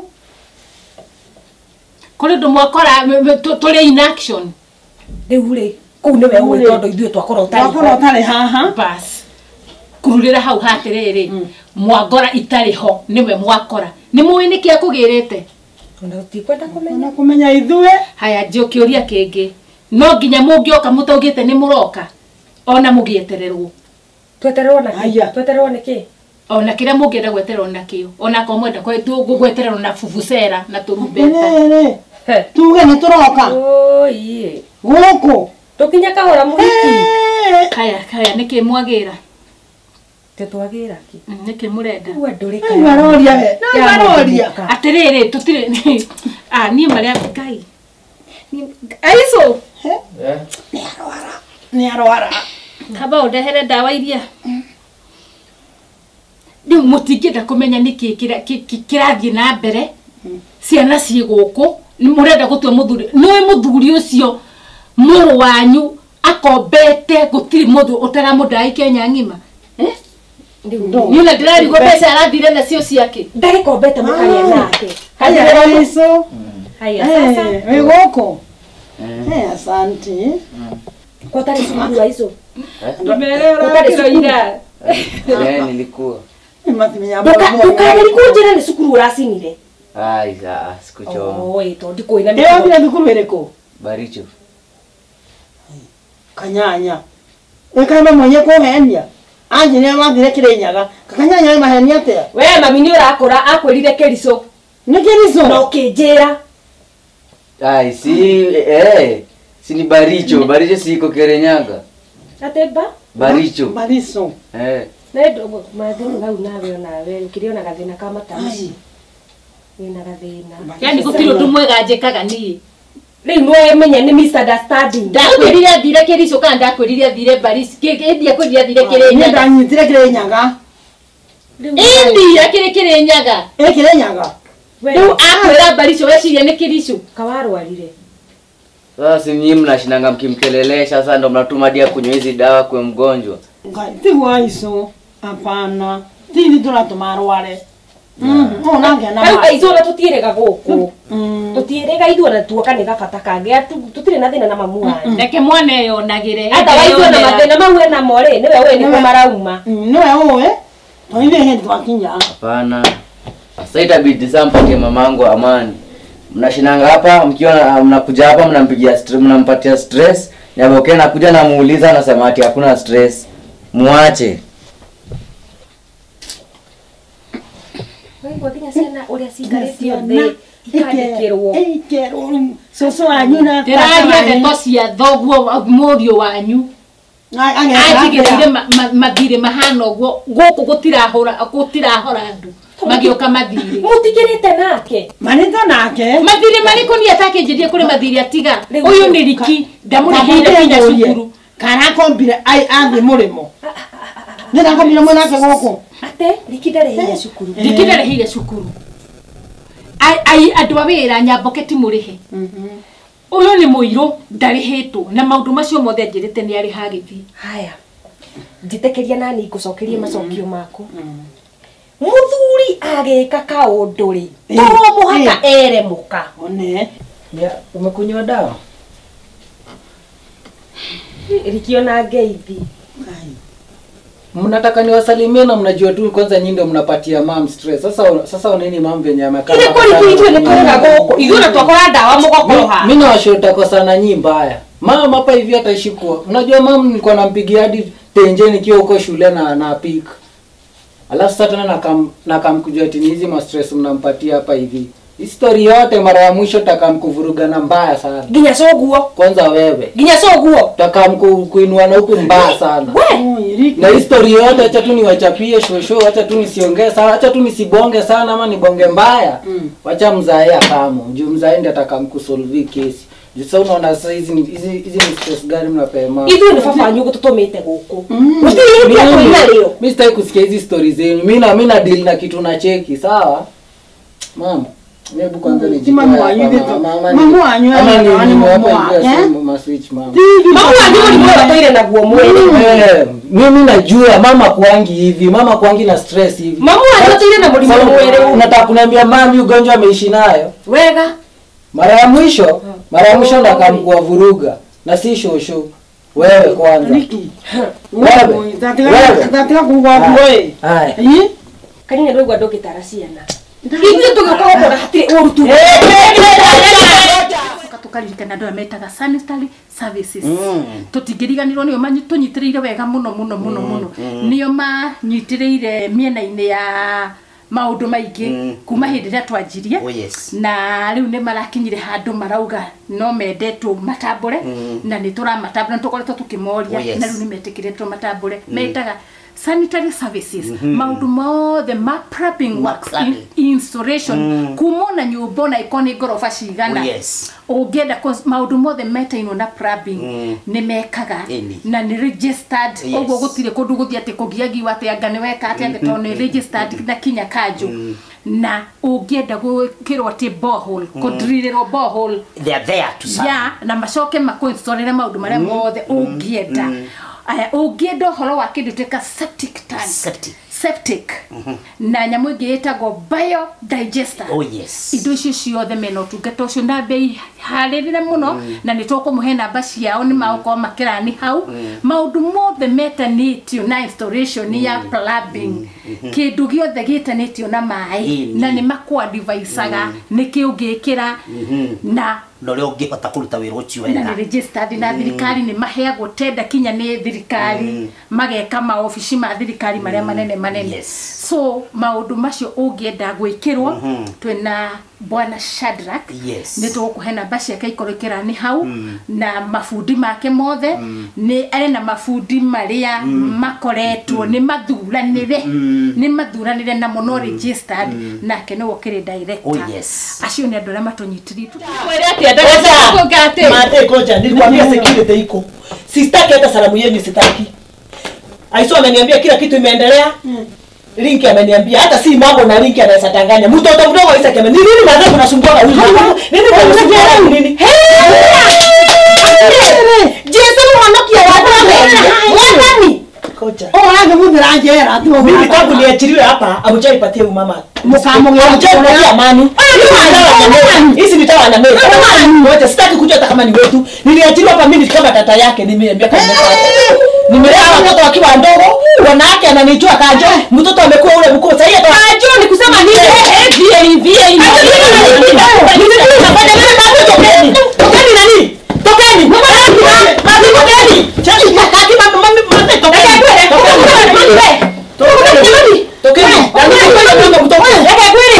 kuri ndo mwakora tuli in action riu ri kuu ni wewe tondu ithuĩ twakora utari twakora utari haha bas kururira hau hatiriri mwangora itari ho niwe mwakora ni muwi niki akugirite ona utikwenda kumenya kumenya ithuĩ haya njokioria kingi no nginya mungioka mutaugite ni muroka ona mugietererwo twetererwo na ki twetererwo ni ki ona kira mungienda gwetererwo na kio ona ko mwenda kwa tu gwetererwo na fufusera na turumbeta he tuge ni turoka oi guku tukinya kahora muhiki kaya kaya niki mwagira te twagira ki niki murenda we nduri kaya maroria we no maroria atiriri tutire ah ni maria kai aiso eh ni arwara ni arwara kaba udehere dawa iria ni mutingenda kumenya niki kirathie na mbere ciana ci guku ni murenda gutua muthuri ni muthuri ucio muru wanyu akombete gutiri muthu utara mudai Kenya ngima eh ni na ndirari go pesa arathire na cio ciake ndari kombete mukaria nake haya hizo haya sasa we guku eh asante kwa tari sukuru hizo tumeelewa kilo ila eh nilikuwa Duka ni sukuru urasinire. Ai za sikuchoma. Oh, ito ndiko ina ndio bila sukuru wereko. Baricho. Kanyanya. Ekama mwenye ko henia. Anje ne mathire kirenyaga. Kanyanya ni mahenia te. We mami ni urakora akwirire keriso. Ni keriso. No kinjira. Ai si eh si ni Baricho, Baricho siko Kirenyaga. Ateba? Baricho. Baricho. Eh. Na ndogo mathini ngau nawe nawe ukiriona gathina kama tamshi. Wina gathina. Yani gutiro tumwega njikaga ni. Riu no emenya ni misunderstanding. Ndakwiriria thire kirico kana ndakwiriria thire Barisi. Kindi akwiriria thire Kirenyaga. Ndanyitire Kirenyaga. Indi akire Kirenyaga. Eh Kirenyaga. Riu akwira Barico weciria ni kirico. Kawarwarire. Sasa nyinyi mnashinanga mkimkelelesha sasa ndo mnatuma dia kunywa hizi dawa kwa mgonjwa. Tigwa hizo. Hapana. Tini tunatuma arware. Mm. Oh nange na. Ai izo na tutirega guku. Tutirega ithu na tuoka ni gabata kange tutire na thina na mamu wanyu. Reke mwane yonagire. Ata waizo na mathina mau na more niwe we ni kumarauma. Niwe wewe. Toive hendi twakinya. Hapana. Sasa itabidi sampake mamangu Amani. Mnashinanga hapa mkiona mnakuja hapa mnampigia stress mnampatia stress. Nyaboke nakuja namuuliza anasema ati hakuna stress. Muache. Wewe ngoja sana ule sigaretio de ikandikirwo. Ikero soso anyu na tiraria ndeto cia thoguo murio wanyu. Ajigirire mathire mahana uguo guku gutirahura gutirahora andu. Magioka mathire. Mutigirite nake. Manito nake. Mathire mariko ni atake njirie kuri mathire atiga. Uyu ni riki ndamurihire kinya cukuru. Kana kombire ai athi murimo. Nina kombire mwana ke goko. Ate rikidare hile cukuru. Rikidare hile cukuru. Ai ai andu awira Nyamboke ti murihe. Mhm. Uyu ni muiro ndarihitwo na maundu macio mothe njirite ni ari hagithi. Haya. Njitekeria nani ngucokerie macokio mako. Muthuri ageka kaunduri. Toro muhaka ere muka. One. Ya umekunywa dawa? Rikio na ngeithi. Mnataka niwasalimie na mnajua tu kwanza nyinyi ndio mnapatia mom stress. Sasa sasa nini mom venye amekaa? Ile kwani kuitwe ni kora goko. Igona twakora dawa mugokoro ha. Mimi nawashota kwa sana nyinyi mbaya. Mama hapa hivi ataishikwa. Unajua mom nilikuwa nampigia hadi tenje nikiwa huko shule na na pika. Alafu sasa tena nakam nakamkujua ati hizi ma stress mnampatia hapa hivi. History yote mara ya mwisho takamkuvuruga na mbaya sana. Ginya soguo. Kwanza wewe. Ginya soguo. Takamkuinua na huku mbaya sana. Na history yote acha tu niwachapie shosho, acha tu nisiongee sana, acha tu nisibonge sana ama nibonge mbaya. Mm. Wacha mzae akamo. Juu mzae ndiye atakamkusolve kesi. Juu sasa unaona sasa hizi hizi hizi ni stress gani mnapema. Hivi ni fafa nyugo tutomete guku. Mimi ya kuina leo. Mimi sitaki kusikia hizi stories zenu. Mimi na mimi na deal na kitu na cheki, sawa? Mama. Hebu kwanza ni Mama wanyu ndio. Mama wanyu ama ni mama wake ma switch mama. Mama wanyu ni mwana toire na guo mwele. Mimi najua mama kwangi hivi, mama kwangi na stress hivi. Mama wanyu toire na mlimo mwele. Unataka kuniambia mami ugonjwa ameishi nayo? Wega. Mara ya mwisho, mara ya mwisho ndakamkua vuruga na si shosho. Wewe kwanza. Niki. Wewe. Tataka kungwa boy. Haya. Eh? Kanya ndio gwa doki tarasiana. Hivi tugoka kwa hatire orutu. Tukaririkana andå arä metaga sanitary services tutingiriganirwo nio manyitunyitirĩire wega muno muno muno muno nio manyitirĩire mĩena-inĩ ya maundu maingi kuma hindi ria twanjirie na riu ni marakinyire handu marauga no mendetwo matambure na ni turamatambura tukoretwo tukimoria na riu ni metikiretwo matambure metaga sanitary services maundu mothe ma prepping works installation kumona nyumba na ikoni gorofa cigana ungienda maundu mothe metainwo na prepping ni mekaga na ni registered oguo gutire kundu guthia ati kugiagiwa ati anga ni weka ati ati to ni registered na kinya kanju na ungienda gwikirwo ati borehole kudrillerwo borehole they are there to serve ya na macoke makuinstallere maundu maria mothe ungienda aya ungienda horo wa kindu teka septic tank septic septic na nyamu ingi yetagwo biodigester oh yes indo icio ciothe mena utungata ucio na bei haririre muno na ni tukumuhe namba ciao ni mauko makirani hau maundu mothe metanitio na installation ya plumbing kindu giothe gitanitio na mai na ni makwadvisaga niki ungikira na no leo ngihota kuruta wira ucio wega na registered na thirikari ni maheagwo tenda kinya ni thirikari mageka ma ofici ma thirikari maria manene manene so maundu macio ungienda gwikirwo twina bwana Shadrack ni tukuhe namba ciake ikorokera ni hau na mafundi make mothe ni ari na mafundi maria makoretwo ni mathuranire ni mathuranire na mono registered nake no okire director acio ni andu aria matunyitiri Mate koja nilikwambia security iko. Sistaki hata salamu yenu sitaki. Aiso ameniambia kila kitu imeendelea. Link ameniambia hata si mambo na link anaweza tanganya. Mtoto mdogo Isa kama ni nini madam unasumbua huyu? Nini kwa unasumbua nini? Je, sema mwanamke watu wame. Koja. Oh, anga mudira njera tu. Mimi tangu niachiliwe hapa, amchaipatie huyu mama. Mkamo amchaipatie amani. Hizi ni tawa na mimi. Wote sitaki kujua hata kama ni wetu. Niliachiliwa hapa mimi kama tata yake nimeambia kama nimelea watoto wakiwa ndogo, wanawake ananijua kajo, mtoto amekuwa ule mkuu. Sasa hiyo kajo ni kusema nini? Eh, vie vie hivi. Unafanya nini bado tokeni? Tokeni nani? Tokeni. Mama mama tokeni. Chati kati mama mama mama tokeni. Tokeni. Tokeni. Tokeni. Nani kwa mtoto? Eka kweli.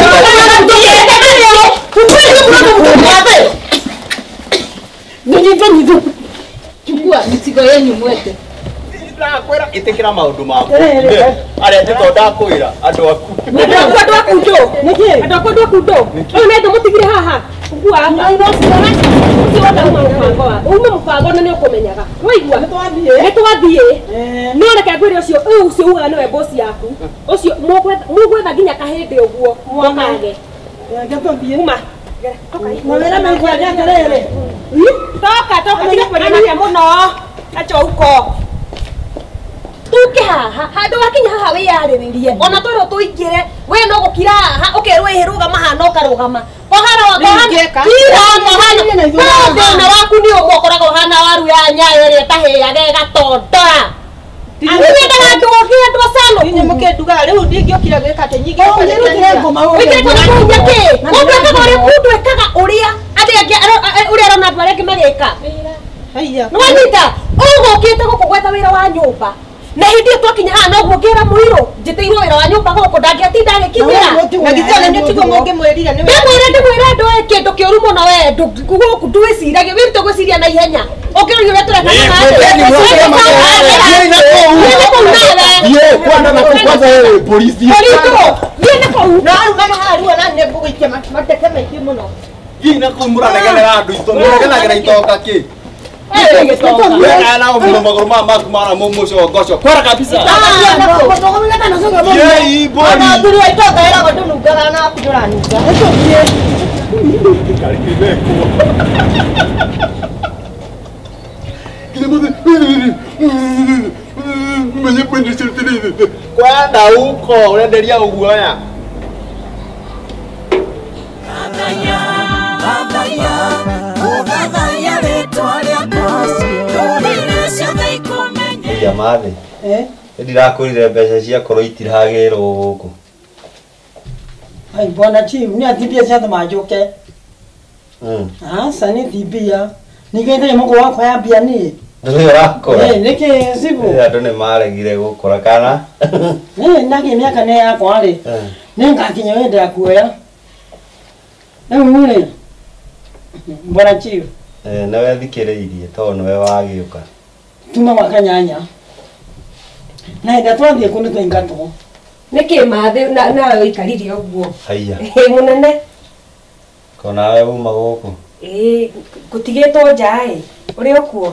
Nini nini nini? Chukua mitigo yenu mwete. Ndakwira itikira maundu maku. Aria ndito ndakwira andu aku. Ndakwira andu aku ndo. Niki? Andu aku ndo aku ndo. Ona ndo mutigire haha. Ngua hapa. Ino sira. Usiona mpango wa. Uma mpango na ni ukumenyaga. Waigua? Nitwathie. Nitwathie. No reke ngwire ucio uyu ucio uga niwe boss yaku. Ucio mugwetha mugwetha nginya kahindi uguo. Mwakage. Ngatwathie. Uma. Mwawera mengwa nyakarere. Toka toka tiga kwenda muno. Acha uko. Tuke haha handu wakinya haha wiyariririe ona twero tuingire we no gukira haha ukerwo ihiruga mahana ukarugama ohara wa kohana kira mohana no na waku ni ugo koragwo hana waru ya nyayo ri tahiyage gatondora Ngienda ngatu okia ndo sano ni mukenduga riu ndingiokira gwika te nyingi ko nyirutire ngoma we wike ko kunya ki ko ka gore kundu ekaga uria ati angi uria rona andu aria magika haiya no anyita ugo kite gukugweta wira wa nyumba na hindi twakinya ha no gugira muiro njiteirwo wira wa nyumba goko ndangiatinda gikinyira na gitana ndio tigo monge mwirira ni mwira ndi mwira ndo kindu kiuru muno we guku ndwiciragia we mto gwiciria na ihenya okiro yure tureka ye kwanza na kwanza wewe polisi polisi yene ko na mama haru na ne bugu ikia mateke maiki muno ina kumura negenera andu ito negenera itoka ki Ana umno magoro mama kumara mumu sio gosho. Kwara kabisa. Yei, boni. Ana tuli wa itoka era kwa nunga na kujora nunga. Eto bie. Kali kibeko. Kile mode. Mwenye kwenda sirtini. Kwenda huko, unaendelea uguaya. Agaya, agaya, agaya letwa liako. Ndorire ciothe ikumenye. Jamathi. Eh? Ndirakurire mbeca cia korwo itiragirwo guku. Ai bwana chief, ni atibia cia majoke. Mm. Ah, sani tibia. Nigende moko wako ya bia ni. Ndio rakora. Eh, nike sibu. Eh, andu ni maregire gukora kana. Eh, nagi miaka ne yako ari. Eh. Nenga kinyo wende akuoya. Na mule. Bwana chief, Eh, nawe thikiriirie to nwe wagiuka. tuma wakanyanya. Na ida twathie kunu twengato. Niki mathe na na ikaririe uguo. Haiya. Eh munene. Kona we uma guku. Eh gutigitwo njai. Uri okuo.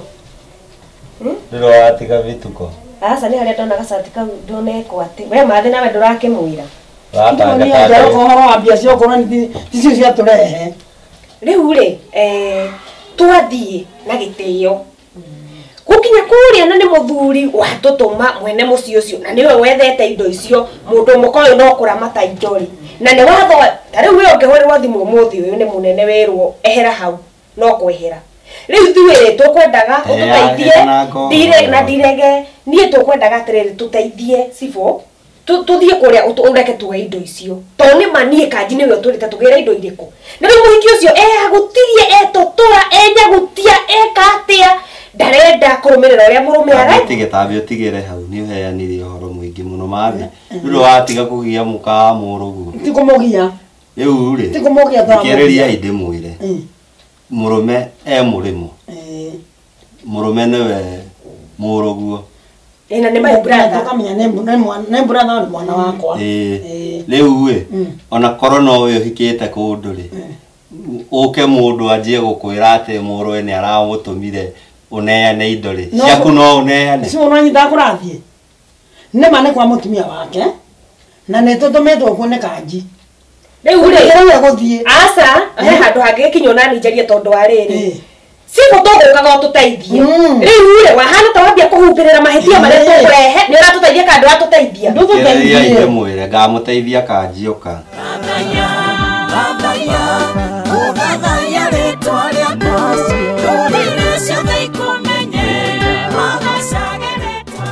Ndiro watiga vituko. Asa ni haria ndona gacati kau ndoneko ati. We mathe nawe ndurakimwira. Ratanga Ni tata. ndio kohoro abia cio korwo ni ticio cia turehe. Riu ri eh twathie na gitio. Gukinya kuria na ni muthuri watutuma mwene muci ucio na niwe wethete indo icio mundu mukoyo no kuramata indori na ni watho riu we ungihorerwo thimu muthi uyu ni munene wirwo ehera hau no kwehera riu thiwire tukwendaga ututeithie dire na direge nie tukwendaga atiriri tuteithie sifo tuthie kuria ureke tuwe indo icio to ni manie kanji niwe uturite tugira indo iriku na riu muhiki ucio eh agutirie etutura enya gutia ekatia ndarenda kurumirira uria murume ara Tigetambe utigire hau ni uheanire uhoro mwingi muno mathi. Ndu watiga kugia muka murugu. Tikumugia. Riu ri. Tikumugia twa. Kiriria inde mwire. Murume e murimu. Eh. Murume niwe muruguo. Ina ni my brother. Tukamenya ne ne brother ni mwana wakwa. Eh. Riu ri. Ona korona uyu hikite kundu ri. Uke mundu anjie gukwira ati murwe ni aramutumire uneane indo ri. Ciaku no uneane. Si unanyi ndakurathie. Ne mane kwa mutumia wake. Na ne totometwo kuone kanji. Riu ri Ira guthie. Asa he handu hangi kinyo nani njarie tondu wa riri. Siko tugukaga tuteithie. Riu ri wahana tawambia kuhumbirira mahitia maria tukurehe ni uratuteithia kandu atuteithia. Ndututeithie inde mwire ngamuteithia kanjiuka. Agaya, agaya, agaya letwa liako. Ndorire ciothe ikumenye. Magacagere twa.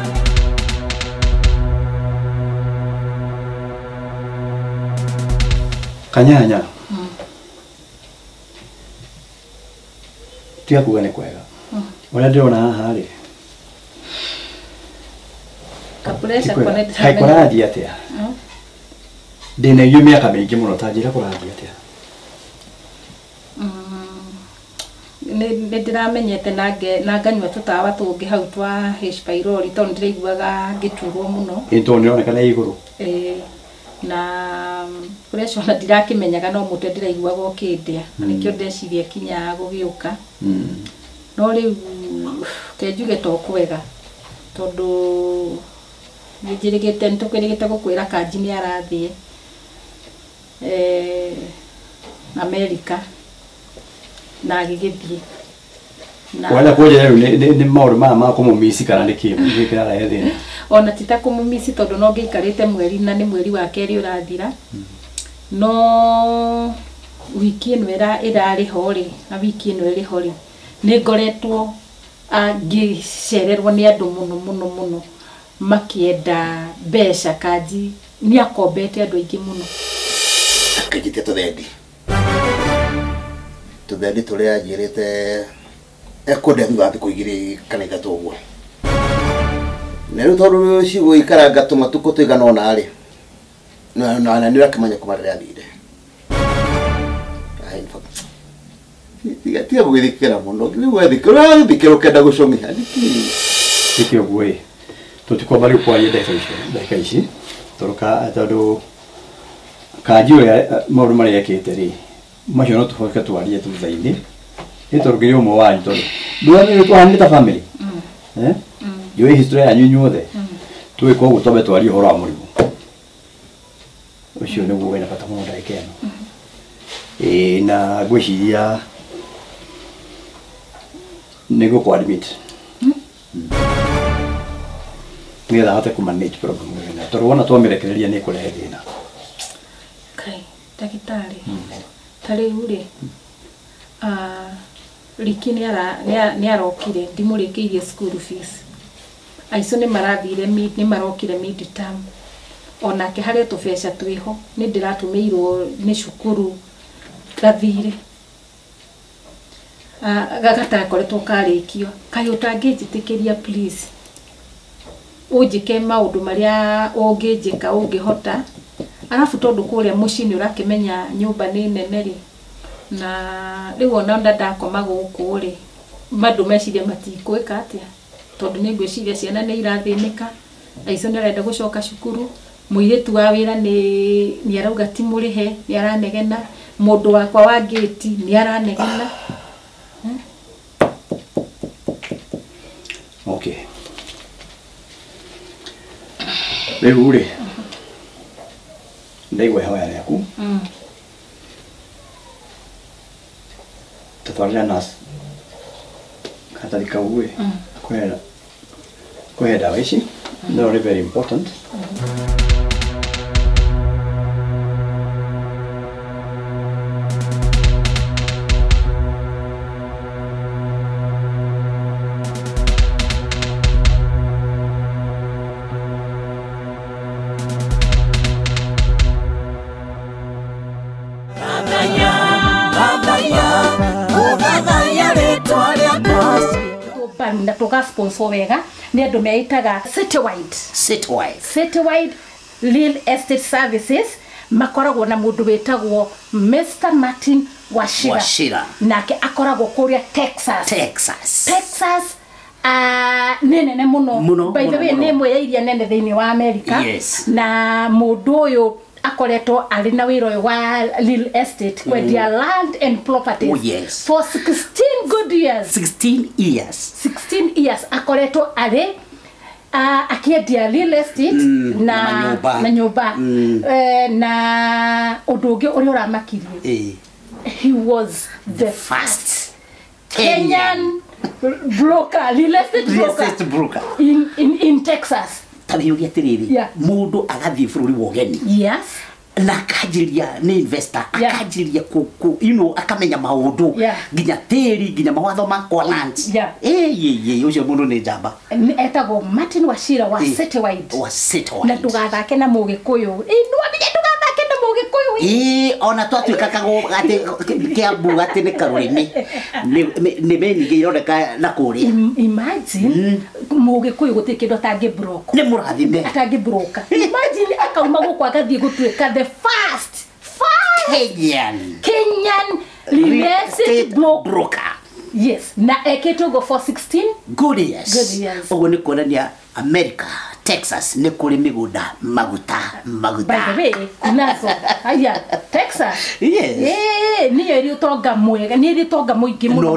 Kanyanya. Tia kuga ni kwega. Uria ndirona haha ri. Kapuresha connect. Hai kurathia atia. Ndina iyo miaka mingi muno tanjira kurathia atia. Nä ndä ramenyete na nganyua tå tawa tå ngä hau twa hpirori tondå ndä raiguaga ngä turwo må no ä tondå nä ronekana igå rå na kå rä acona ndirakä menyaga no må te ndä raiguaga å kä ndä a na nä kä o ndeciria kinya gå gä å ka no rä u kenjuge to kwega tondå nä njä rä gä te nä tå kä rä gä te gå kwä ra kanji nä arathiä Amerika na gigithie wala koja rero ni ni mauru ma ma ko mumisi kana ni kimu ni kira yethina ona tita ko mumisi tondu no ngikarite mweri na ni mweri wa keri urathira no wiki ino era irari hori na wiki ino iri hori ni ngoretwo angicererwo ni andu muno muno muno makienda besha kaji ni akombete andu aingi muno akijite tuthendi tuthendi turia ajirite ekode thutha thiku igiri kana ithatu uguo na riu tondu cigo ikaranga tumatuko tuigana ona ri na na ni rakimanya kumarira thire ai tiga tiga gwithikira muno riu wethikira thikira ukenda gucomia ndiki tikio gwe tutikwamba riu kwa yenda ici ndaka ici toroka tondu kanji uria maundu maria ekite ri macio no tuhoke twarie thutha-ini ni torugire umwe wanyu tondu ndwani ni twahanite family eh jwe history yanyu nyothe tuwe kwa gutobe twari horo wa murimu ucio niguo wena bata muno ndagika ĩno ĩ na ngwĩciria nĩguo kũ admit nĩgetha ahote kũ manage problem ĩno tondũ wona twamĩrekereria nĩ kũrehe thĩna. Kai ndagĩtarĩ ta rĩu rĩ Riki nĩ arokire ndimũrĩkĩirie school fees aicio nĩ marathire nĩ marokire mid term onake harĩa tũbeca twĩho nĩ ndĩratũmĩirwo nĩ cukuru gathire gagatakoretwo karĩkio kaĩ ũtangĩnjĩtĩkĩria please ũnjĩke maũndũ marĩa ũngĩnjĩka ũngĩhota arabu tondũ kũrĩa mũciĩ nĩ ũrakĩmenya nyũmba nĩ nene rĩ na rĩu ona ndakoma gũkũ rĩ mandũ meciria matikwĩka atĩa tondũ nĩ ngwĩciria ciana nĩ irathĩnĩka aicio nĩ arenda gũcoka cukuru mũirĩtu wa wĩra nĩ nĩ arauga ti mũrĩhe nĩ aranegena mũndũ wakwa wa gate nĩ aranegena. Okay rĩu rĩ ndaigua ihoya rĩaku tũtwarĩre nurse karatathi kau ĩ kũhe ndawa ici no very important. Na toka sponsor wega ni andu meitaga Citywide Citywide Citywide Real Estate Services makoragwo na mundu wetagwo Mister Martin Wachira Wachira nake akoragwo kuria Texas Texas Texas uh, nene ne muno by the way ne mwe ya iria nene thiini wa America yes. Na mundu uyu akoretwo ari na wira wa real estate kwendia mm. land and properties oh, yes. for sixteen good years sixteen years sixteen years akoretwo ari uh, akiendia real estate mm. na nyumba na nyumba mm. uh, na undu ungi uri uramakirie eh he was the, the first Kenyan broker real estate broker, real estate broker. In, in in Texas. Tabiugia tiriri yeah. Mundu agathie bururi wogeni yes na akajiria ni investor yeah. Akajiria ku, ku you know akamenya maundu yeah. Ginya tiri ginya mawatho ma kwa land yeah. Eh ye ye ucio mundu ni njamba etagwo Martin Wachira wa eh. Citywide wa Citywide na tugathake na mugikuyu eh no amenye tugathake na mugikuyu eh ona twatuika kago ati kiambu ati ni karurimi ni ni menyige ironeka na kuri imagine mugikuyu gutikindo tangi broker ni murathime atangi broker imagine akauma guku agathie gutuika the first first Kenyan Kenyan real estate broker yes na eketogo for sixteen good years good years ogo ni kuonania America Texas ni kuri migunda maguta maguta by the way inazo aya Texas yes eh ni eri utonga mwega ni eri utonga muingi muno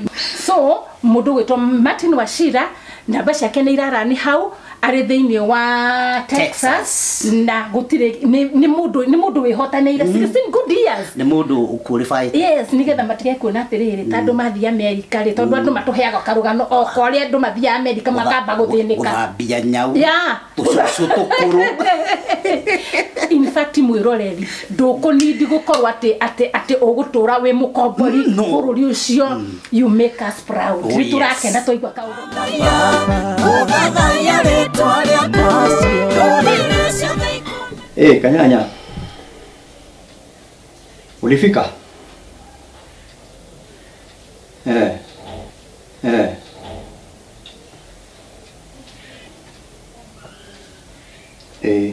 so mundu wetwa Martin Wachira na basha kene irara ni hau ari thiini wa Texas, Texas. Na gutire ni, ni mundu ni mundu wihotanire sixteen good years ni mundu qualified yes nigetha matige kuona atiriri tandu mathia America ri tondu andu matuheaga karugano o kori andu mathia America makamba guthinika guthambia nyau ya tucucu tukuru in fact mwiroreri ndukunindi gukorwo ati ati ati ugutura wi mukombori bururi ucio you make us proud ni turakenda toigwa kaundu eh Kanyanya ulifika eh eh eh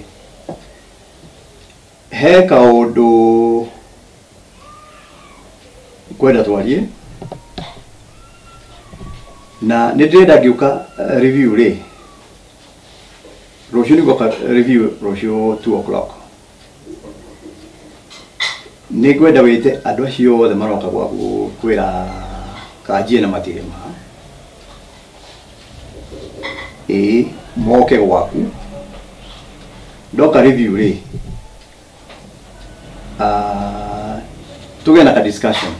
he kaundu kwenda twarie na ndirenda ngiuka review ri rũciũ nĩ goka review rũciũ two o'clock nĩ ngwenda wĩte andũ acio othe maroka gwaku kwĩra kanjie na matirĩma ĩ moke gwaku ndoka review rĩ ah tuge na ka discussion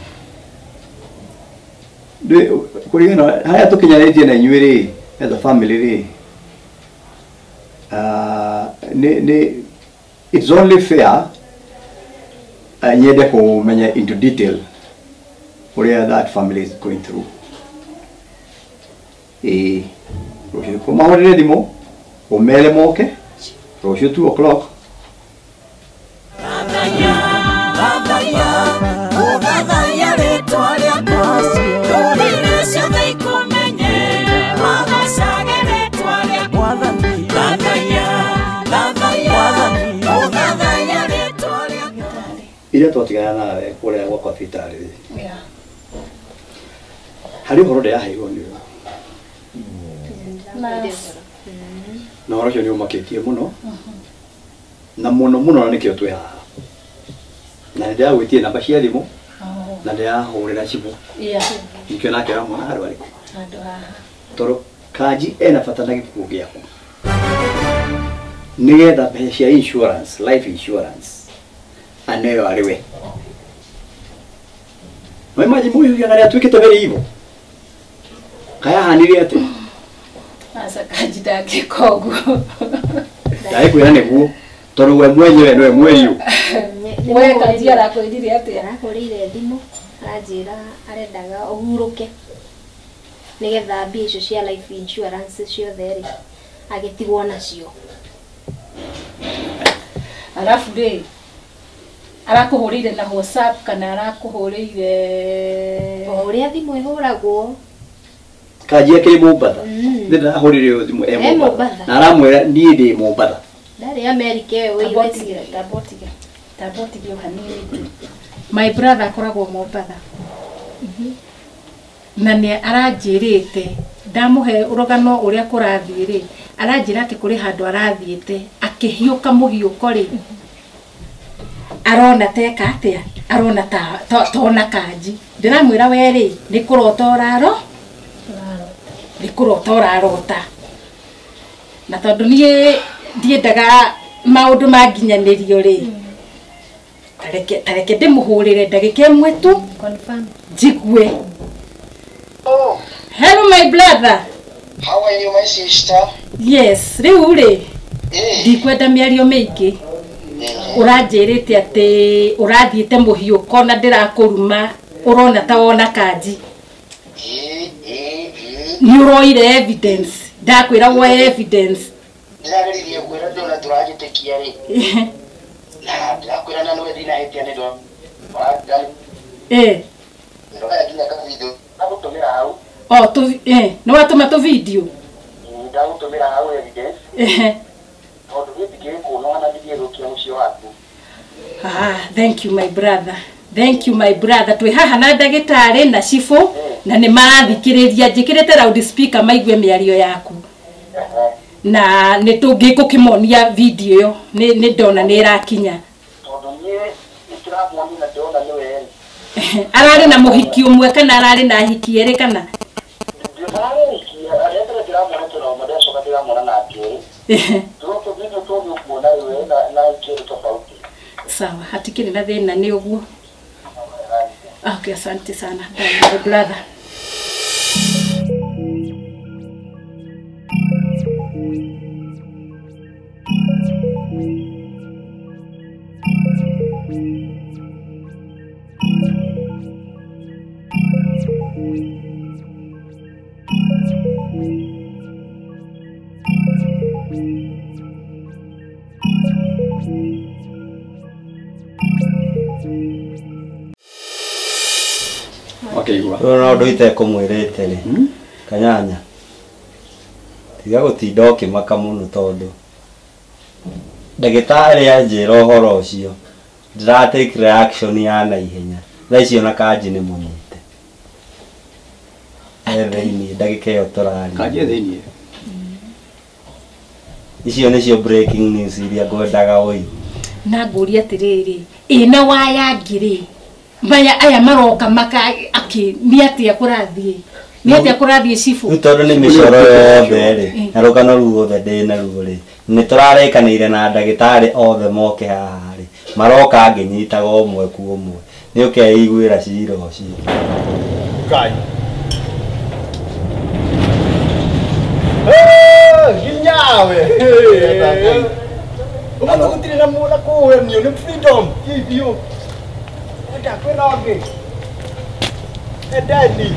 de kuringana haya tukinyaretie na inyuĩ as a family ri ah ne ne it's only fair uh, nyende kumenya into detail where that family is going through eh rũciũ kũmahũrĩre thimũ ũmere moke rũciũ two o'clock ira twatigana nawe kũrĩa gwakwa thibitarĩ harĩ ũhoro ndĩraheirwo nĩ na ũhoro ũcio nĩ ũmakĩtie mũno na mũno mũno na nĩkĩo twĩ haha na nĩ ndĩragwĩtie namba cia thimũ na ndĩrahũrĩra cibũ nikĩo nake ramona handũ arĩkũ tondũ Kanji ena bata na gĩkuũ gĩaku nĩgetha mbeca cia insurance life insurance aneo ariwe no imagine muyu yana atuikite very hivyo kaya haniri ate asa Kanji dake kogo dai kwira neguo toro we mwenyewe no mweyu we Kanji arakwirire ate arakurire thimu aranjira arendaga uhuruke nigetha mbia icio cia life insurance ciothe ri agitigwo nacio alafu de arakuhurire na WhatsApp kana arakuhurire uria thimu ihuragwo Kanji ake Mombatha ndira ahurire thimu e Mombatha na aramwira nie ndi Mombatha ndari America we tabotige tabotige tabotige hanini my brother akoragwo Mombatha na ni aranjirite ndamuhe urogano uria kurathie ri aranjira ati kuri handu arathiete akihiuka muhiuko ri arona teka atia arona ta tona Kanji ndiramwira we ri ni kurota uraro ni kurota urarota na tondu nie ndiendaga maundu manginyanirio ri tareke tareke ndimuhurire ndagika imwe tu confirm jigue. Oh. Hello my brother. How are you my sister? Yes, riu ri ndikwenda miario mingi uranjirite ati urathiite muhiuko na ndirakuruma urona ta wona Kanji ni uroire evidence ndakwira wo evidence ndageririe kwira ndona turagitekia ri na ndakwira na nwe dina hetia ni ndo eh ndo ya ka video nagutumira hau oh tu eh no watuma tu video ndagutumira hau evidence eh Ah, thank you my brother. Thank you my brother. Twi haha na ndagitari na cifu na ni marathikiriria njikirite loud speaker maigue miario yaku. Na ni tungikukimonia video yo ni ni ndona ni irakinya. Tondu nie itiramuoni na ndona ni we. Arari na muhiki umwe kana arari na hiki ere kana? Ndiramuoni hiki, arari ndiramuoni toro mode soka ndiramuona na ati. Sawa, hatikiri na thina ni uguo. Okay, asante sana. My brother. Okay, gua. No ndo ite kumwirite ri. Kanyanya. Tiga gutinda ukimaka muno tondu ndagitari anjira uhoro ucio ndira take reaction ya na ihenya tha icio na Kanji ni munyite etheini ndagika iyo turari Kanji etheini icio nicio breaking news iria ngwendaga ui na ngũria atiriri ina waya ngiri maya aya maroka maka aki ni atia kurathie ni atia kurathie cifu tondu ni micoro yothe ri na rugano ruothe ndina ruo ri ni turarekanire na ndagitari othe moke haha ri maroka nginyitaga omwe ku omwe ni ukeiguira cira ucio Kai. Ginyawe. Umaze gutirira mura kuwe myo ni freedom. Hivyo. Enda kwena oge. Edani.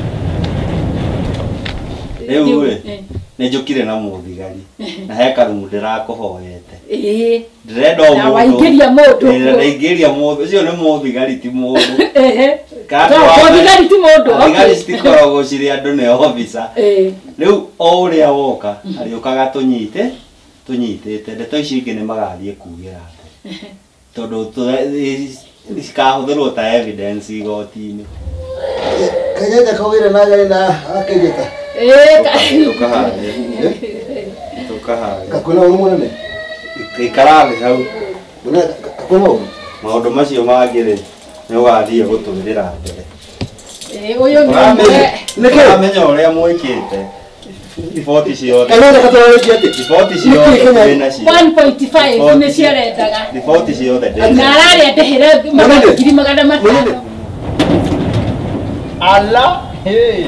Riu we ni njukire na muthigari na he karumu ndirakuhoete eh ndirenda na waingĩria mũndũ ndaingĩria mũndũ ucio nĩ muthigari ti mũndũ ehe muthigari ti mũndũ thigari citikoragwo cirĩ andũ nĩ officer rĩu o ũrĩa woka arĩũkaga tũnyite tũnyitĩte ndeto ici ingĩ nĩ magathiĩ kuugĩra atĩ tondũ cikahũthĩrwo ta evidence igoti-inĩ Kanyanja kawira na gari na akigita. Eh, tukahande. Tukahande. Kakuna umunene. Ikarabe hau. Una kakuna. Maundu macio mangire ni wathie gutumira mbere. Eh, uyu ni amenya uria mwikite. Riboti ciothe. Kanyanja katwara kiati. Riboti ciothe na cio. one point five ni ciarendaga. Riboti ciothe. Na ararĩa ndehere magana ngiri magana matano. Allah. Hey.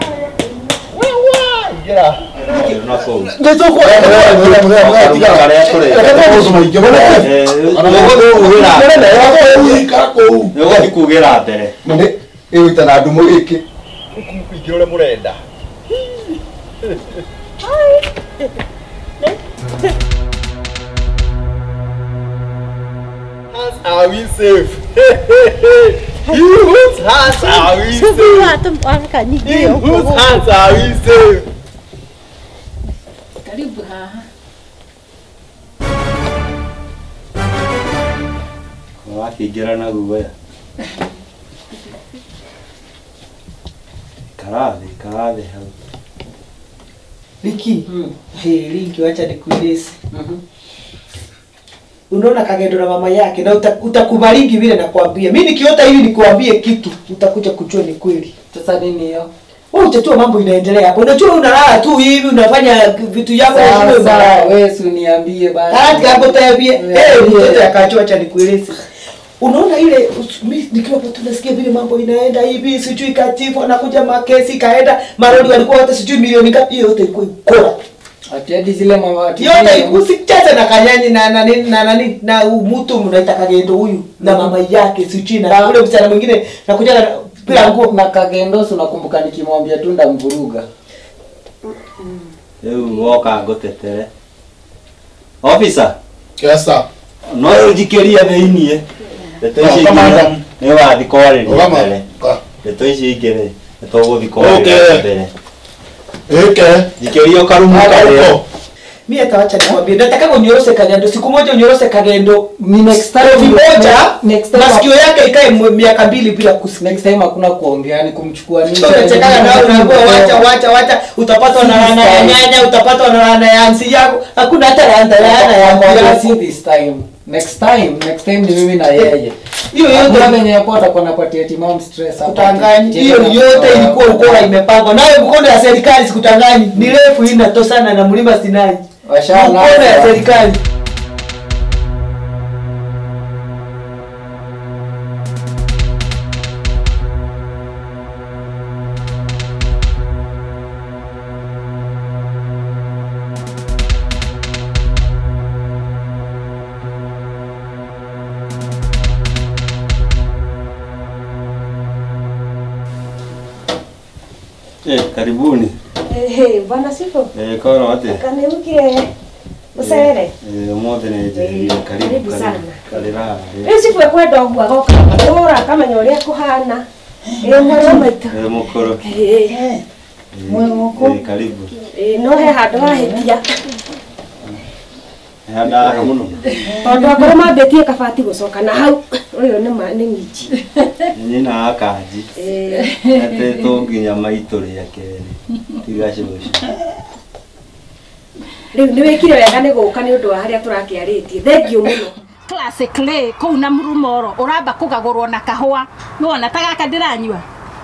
Wewe, gira. Na ko. Ndio kwa wewe wewe wewe tiga. Kata kuzo mai jomana. Eh, ana ngogo kugira. Wewe kako. Wewe kugira mbere. Nde ewita na ndumo iki. Kukuingia ule murenda. Are we safe? In whose hands are we safe? In whose hands are we safe? Karibu haha. Wakĩingĩra na guoya. Karathi, karathi hau. Riki, hey, Riki, wacha nikueleze. Unaona Kagendo na mama yake na utakubaliki vile nakwambia. Mimi nikiota hivi nikuambie kitu, utakuja kujua ni kweli. Sasa nini hiyo? Wewe utajua mambo inaendelea hapo. Unajua unalala tu hivi unafanya vitu yako hivi bana. Wewe si uniambie bana. Hata hapo tabia. Eh, mtoto akachua acha nikueleze. Unaona ile mimi nikiwa hapo tunasikia vile mambo inaenda hivi, sijui katifu anakuja makesi kaenda, marodi walikuwa wote sijui milioni ngapi yote ilikuwa ikora. Ati hadi zile mama ati yote usicheze na kanyanyi na na nini na nani na mtu mnaita Kagendo huyu na mama yake sijui na ule msichana mwingine na kuja bila nguo na Kagendo unakumbuka nikimwambia tu ndamvuruga. Leo woka ngotetere. Officer. Yes sir. No ujikeria thĩinĩ. Ndeto ici ingĩ nĩ wathi kwarĩria mbere. Ndeto ici ingĩ nĩ tũgũthi kwarĩria mbere. Eke. Jikeria karumu karĩa. Mimi ataacha nikwambie nataka unyoroshe Kagendo siku moja unyoroshe Kagendo ni next time moja next time masikio yake ikae miaka mbili bila kusikia. Next time hakuna kuongea yani kumchukua nini. Unachekana nao unaambia wacha wacha wacha utapatwa na laana ya nyanya utapatwa na laana ya ansi yako hakuna hata laana ya see this time. Next time, next time ni mimi na yeye. Hiyo yote yenye hapo atakuwa anapatia timam stress hapo. Kutanganyi. Hiyo yote ilikuwa ukora imepangwa. Nawe mkono ya serikali sikutanganyi. Ni refu hii inatosana na mlima Sinai. Washala. Mkono ya serikali. Eh, karibuni. Eh, hey, bwana Sifo. Eh, kono wate. Kaniukie. Usere. Eh, mothe ne je karibu karibu sana. Kalira. Eh, Sifo kwenda ogwa goka. Ora kama nyoria kuhana. Eh, mwana maita. Eh, mukoro. Eh. Mwe moko. Eh, karibu. Eh, no he handu hahitia. Handa ha muno. Tondu akoro mambetie kabati gucoka na hau. Uyu ni ma ni ngici. Nyina akaji. Eh. Ate to nginya maituri yake. Tigacio ucio. Riu ni wikire wega ni guka ni undu wa haria turakiaritie. Thank you muno. Classic lay kuu na murumoro uramba kugagurwo na kahua nuona ta gaka ndiranyua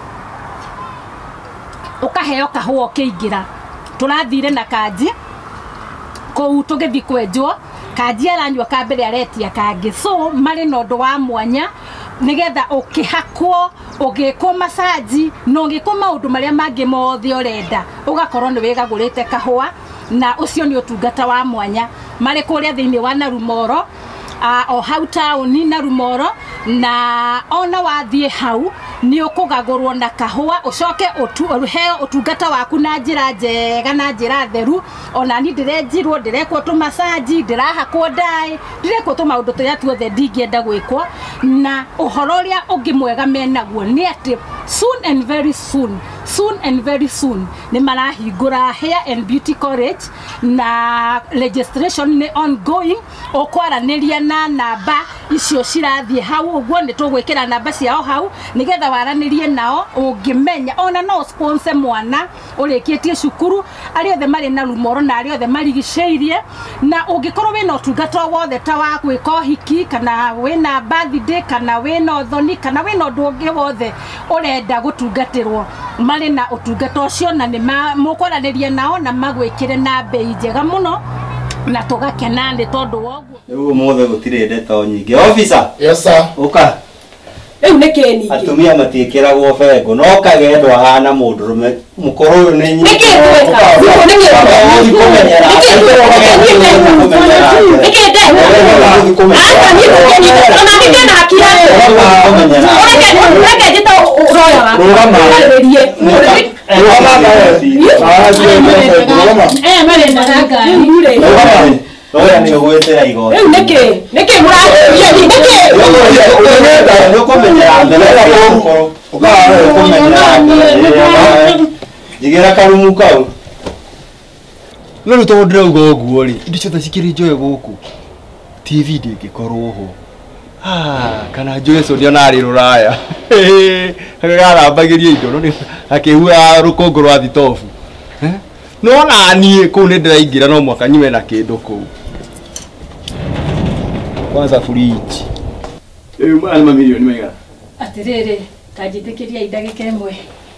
ukaheo kahua ukiingira turathire na kanji kuu tugithi kwenjwo kanji aranyua ka mbere aretia kangi so mari no ndo wa mwanya nigetha ukihakwo ugikwo masaji no ugikwo maundu maria mangi mothe urenda ugakorwo ni wigagurite kahua na ucio ni utungata wa mwanya mari kuria thiini wa Narumoro uh, o hau tauni Narumoro na ona wathie hau ni ukugagurwo na kahua ucoke uruheo utungata waku na njira njega na njira theru ona ni ndirenjirwo ndirekwo tu masaji ndirahakwo ndai ndirekwo tu maundu turia tuothe ndingienda gwikwo na uhoro uria ungi mwega menaguo ni ati soon and very soon soon and very soon ni marahingura Hair and Beauty College na registration ni ongoing ukwaraniria na namba icio cirathie hau uguo ni tugwikira namba ciao hau nigetha waranirie nao ungimenya ona no sponsor mwana urikitie cukuru ari othe mari na Narumoro na ari othe marigiceirie na ungikorwo wina utungata wothe ta wa gwika hiki kana wina birthday kana wina thoni kana wina undu ungi wothe urenda gutungatirwo mari na utungata ucio na ni mukwaranirie nao na magwikire na bei njega muno na tugakena ndi tondu woguo riu mothe gutire ndeto nyingi officer yes sir uka riu niki ningi atumia matiikiragwo bengo no kagendwo hana mundu rume mukoro uyu ni nyingi niki tweka niko niki kumenyera niki ndego asa ni kwenye ona niki na akira ona niki jita uroya wa rugama rie rugama eh mare ndaraga yure oya ni ugwetera igoti riu niki niki murathia niki no kumenyera mbere ya mukoro ukawa kumenyera jigira karumu kau no ni to ndirauga uguo ri indi ciothe cikiri njoe guku T V ndingikorwo ho ah kana njoe so ndio nari ruraya akagambagiria indo no ni akihura rukongo rwa thitofu eh no nani ku ni ndiraingira no mwaka nyime na kindu ku kwanza fridge eh mwana mamilioni mega atiriri kanjitikiria indagika imwe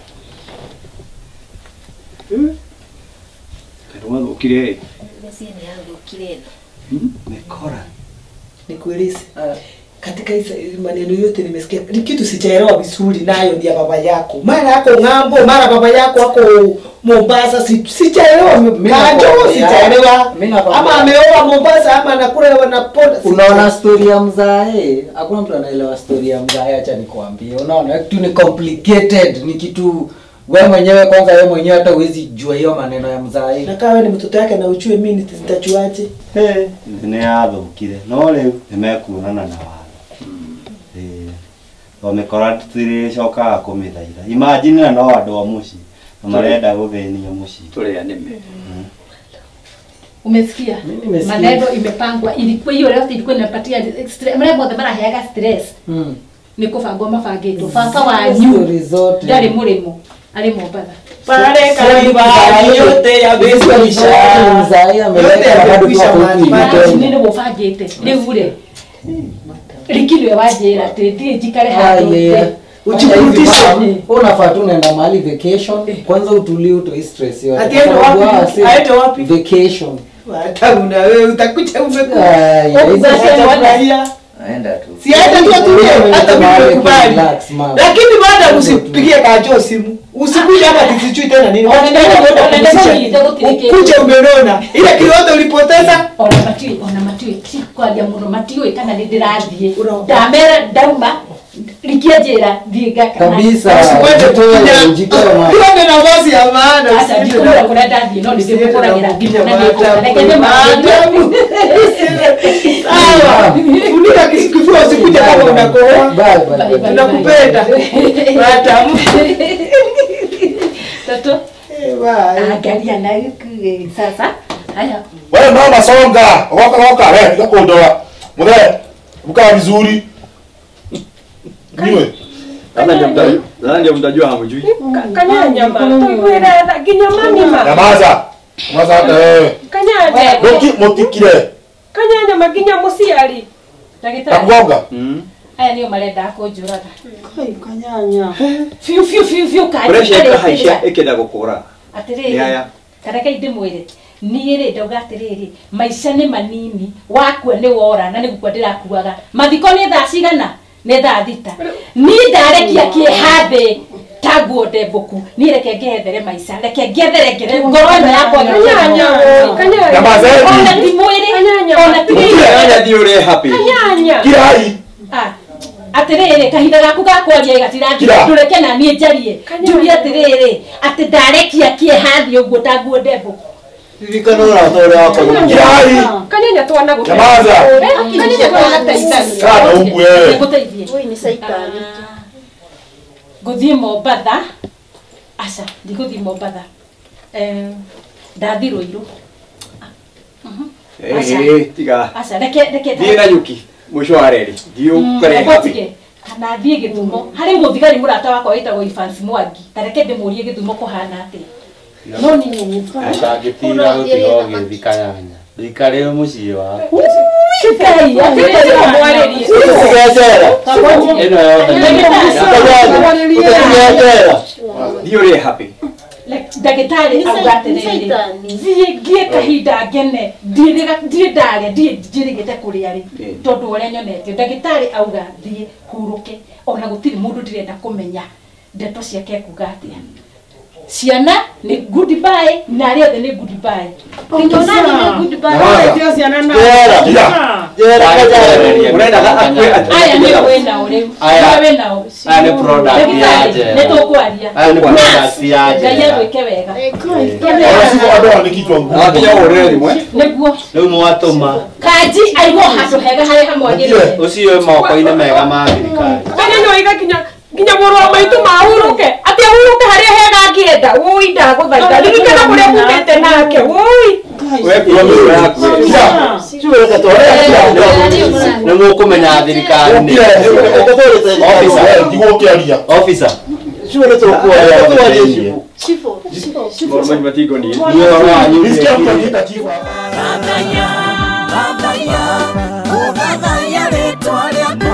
eh ndio ukire Basi ni yangu ukire Mekora. Nikueleze. Katika hizo maneno yote nimesikia ni kitu sijaelewa vizuri nayo ni ya baba yako. Mara yako ng'ambo, mara baba yako wako Mombasa, si sijaelewa. Kanjo sijaelewa. Ama ameoa Mombasa ama anakula wanaponda. Unaona story ya mzae? Hakuna mtu anaelewa story ya mzae, acha nikwambie. Unaona kitu ni complicated, ni kitu wewe mwenyewe kwanza wewe mwenyewe hata huwezi jua hiyo maneno ya mzae. Na kama ni mtoto yake na ujue mimi nitajuaje? Eh, ni athukire. No riu nimekuonana na wao. Eh. Wamekora tutire coka kumithaira. Imagine no andu a muci. Na marenda guthenia muci. Tule anime. Umesikia? Maneno imepangwa ilikuwa hiyo leo ilikuwa inapatia stress. Mrembo the mara hayaga stress. Mm. Nikufangwa mafangito. Baba wanyu. Ndari murimo. Ali Mombasa. Pale kariba yote ya besisha. Mzae ameleta bado kwa nini mufangite. Nigure. Likilwe wajera tete jikare hapo. Uchikurudisha. Unafaa tu nenda mahali vacation. Kwanza utulie utoe stress yote. Atiende wapi? Aende wapi? Vacation. Hata una wewe utakuja umekuwa. Aenda tu. Si hata tu atulie hata mimi nikubali. Lakini baada usipigie kajo simu. Usikuje hapa tisichui tena nini? Kuja umenona. Ile kiroto ulipoteza. Ona matui, ona matui. Kwa dia muno matui kana ni ndirathie. Ndamera ndauma. Likia jera thiga kana. Kabisa. Usikwende kujitoa. Hiyo ni nafasi ya maana. Sasa jikura kuna ndathie no ndio kukora gira nginya na lakini maadamu. Sawa. Unika kifua usikuje kama unakoa. Tunakupenda. Maadamu. Tato. Ewa. Angalia na yuko sasa. Haya. Wewe mama songa. Waka waka wewe tunakondoa. Mwe. Buka vizuri. Niwe. Kama ndio mtajua, ndio mtajua hamjui. Kanyanya ba. Tukwira na kinyamani ma. Nyamaza. Nyamaza hata wewe. Kanyanya. Doki motikire. Kanyanya maginya musiali. Takugonga. Mhm. Aya niyo marenda kunjuraga. Kai kanyanya. Fiu fiu fiu fiu kaji. Pressure ikahaisha ikenda gukura. Atiriri. Yaya. Kareka inde mwire. niä rä ndauga atä rä rä maica nä manini wakua nä wora na nä gukua ndä rakuaga mathiko nä thaa cigana nä thaa thita ni ndarekia kä hathä taguo ndembåku niä reke ngethere maica reke ngethere ngere ngoro ä no yakwa ona ti mwä rä ona ti Thiä å rä happy. Kirai. atä rä rä kahinda gaku gakwaria gatirathindå reke na niä njarie njurie atä rä rä atä ndarekia kä hathi å guo taguo ndembåku Ririkana ũrata ũrĩa wakwa. Kirai. Kanyanya twana gå Nyamaza. Kana umwe. Oi ni saitani. Ngũthiĩ Mombatha. Aca, ndigũthiĩ Mombatha. Eh, ndathi Rũirũ. Eh, tiga. Aca, reke reke. Thiĩ na Yuki. Mũico wa reri. Thiĩ ũkore happy. Kana thiĩ Gĩthumo. Harĩ mũthigari mũrata wakwa wĩtagwo Ifans Mwangi. Ta reke ndĩmũrie Gĩthumo kũhana atĩa. No ni nyinyi. Aca ngĩtira gũtiga ũgĩthi Kanyanya. Thikare mũciĩ waku. Shikai, atĩrĩ mwarĩrie. Sigacera. Ĩno yothe. Sigacera. Thiĩ ũrĩ happy. Ndagĩtarĩ auga atĩrĩrĩ thiĩ ngĩe kahinda ngene ndirĩ ndarĩa ndirĩgĩte kũrĩa rĩ tondũ ũrĩa nyonete ndagĩtarĩ auga thiĩ hurũke ona gũtirĩ mũndũ ndĩrenda kũmenya ndeto ciake kuga atĩa ciana nĩ goodbye na arĩa othe nĩ goodbye Ngona nĩ goodbye Tio ciana na. aya nĩ wĩna ũrĩu aya wĩna ũrĩu Aya nĩ product ya njera. nĩ tũkwaria Aya nĩ product ya njera. Ngai agwĩke wega Nginya ũrĩrĩ rimwe. nĩguo Rĩu mwatũma. kanji aigwo handũ hega harĩa hamwagĩrĩire Ũcio wĩ moko-inĩ mega ma thirikari. Kanyanya oiga kinya kinya mũrũ wa maitũ mahuruke atĩ ahuruke harĩa hega angĩenda woi ndagũthaitha ririkana kũrĩa kumĩte nake woi We promise yaku. Ciũrĩ katwara. Nĩ mũkũmenya thirikari nĩ. Officer. Officer. Ciũrĩ tũkuoya. Chifu, chifu, chifu. Maũndũ macio matingoniĩ. Gathaya, gathaya, ũgathaya rĩtwa rĩaku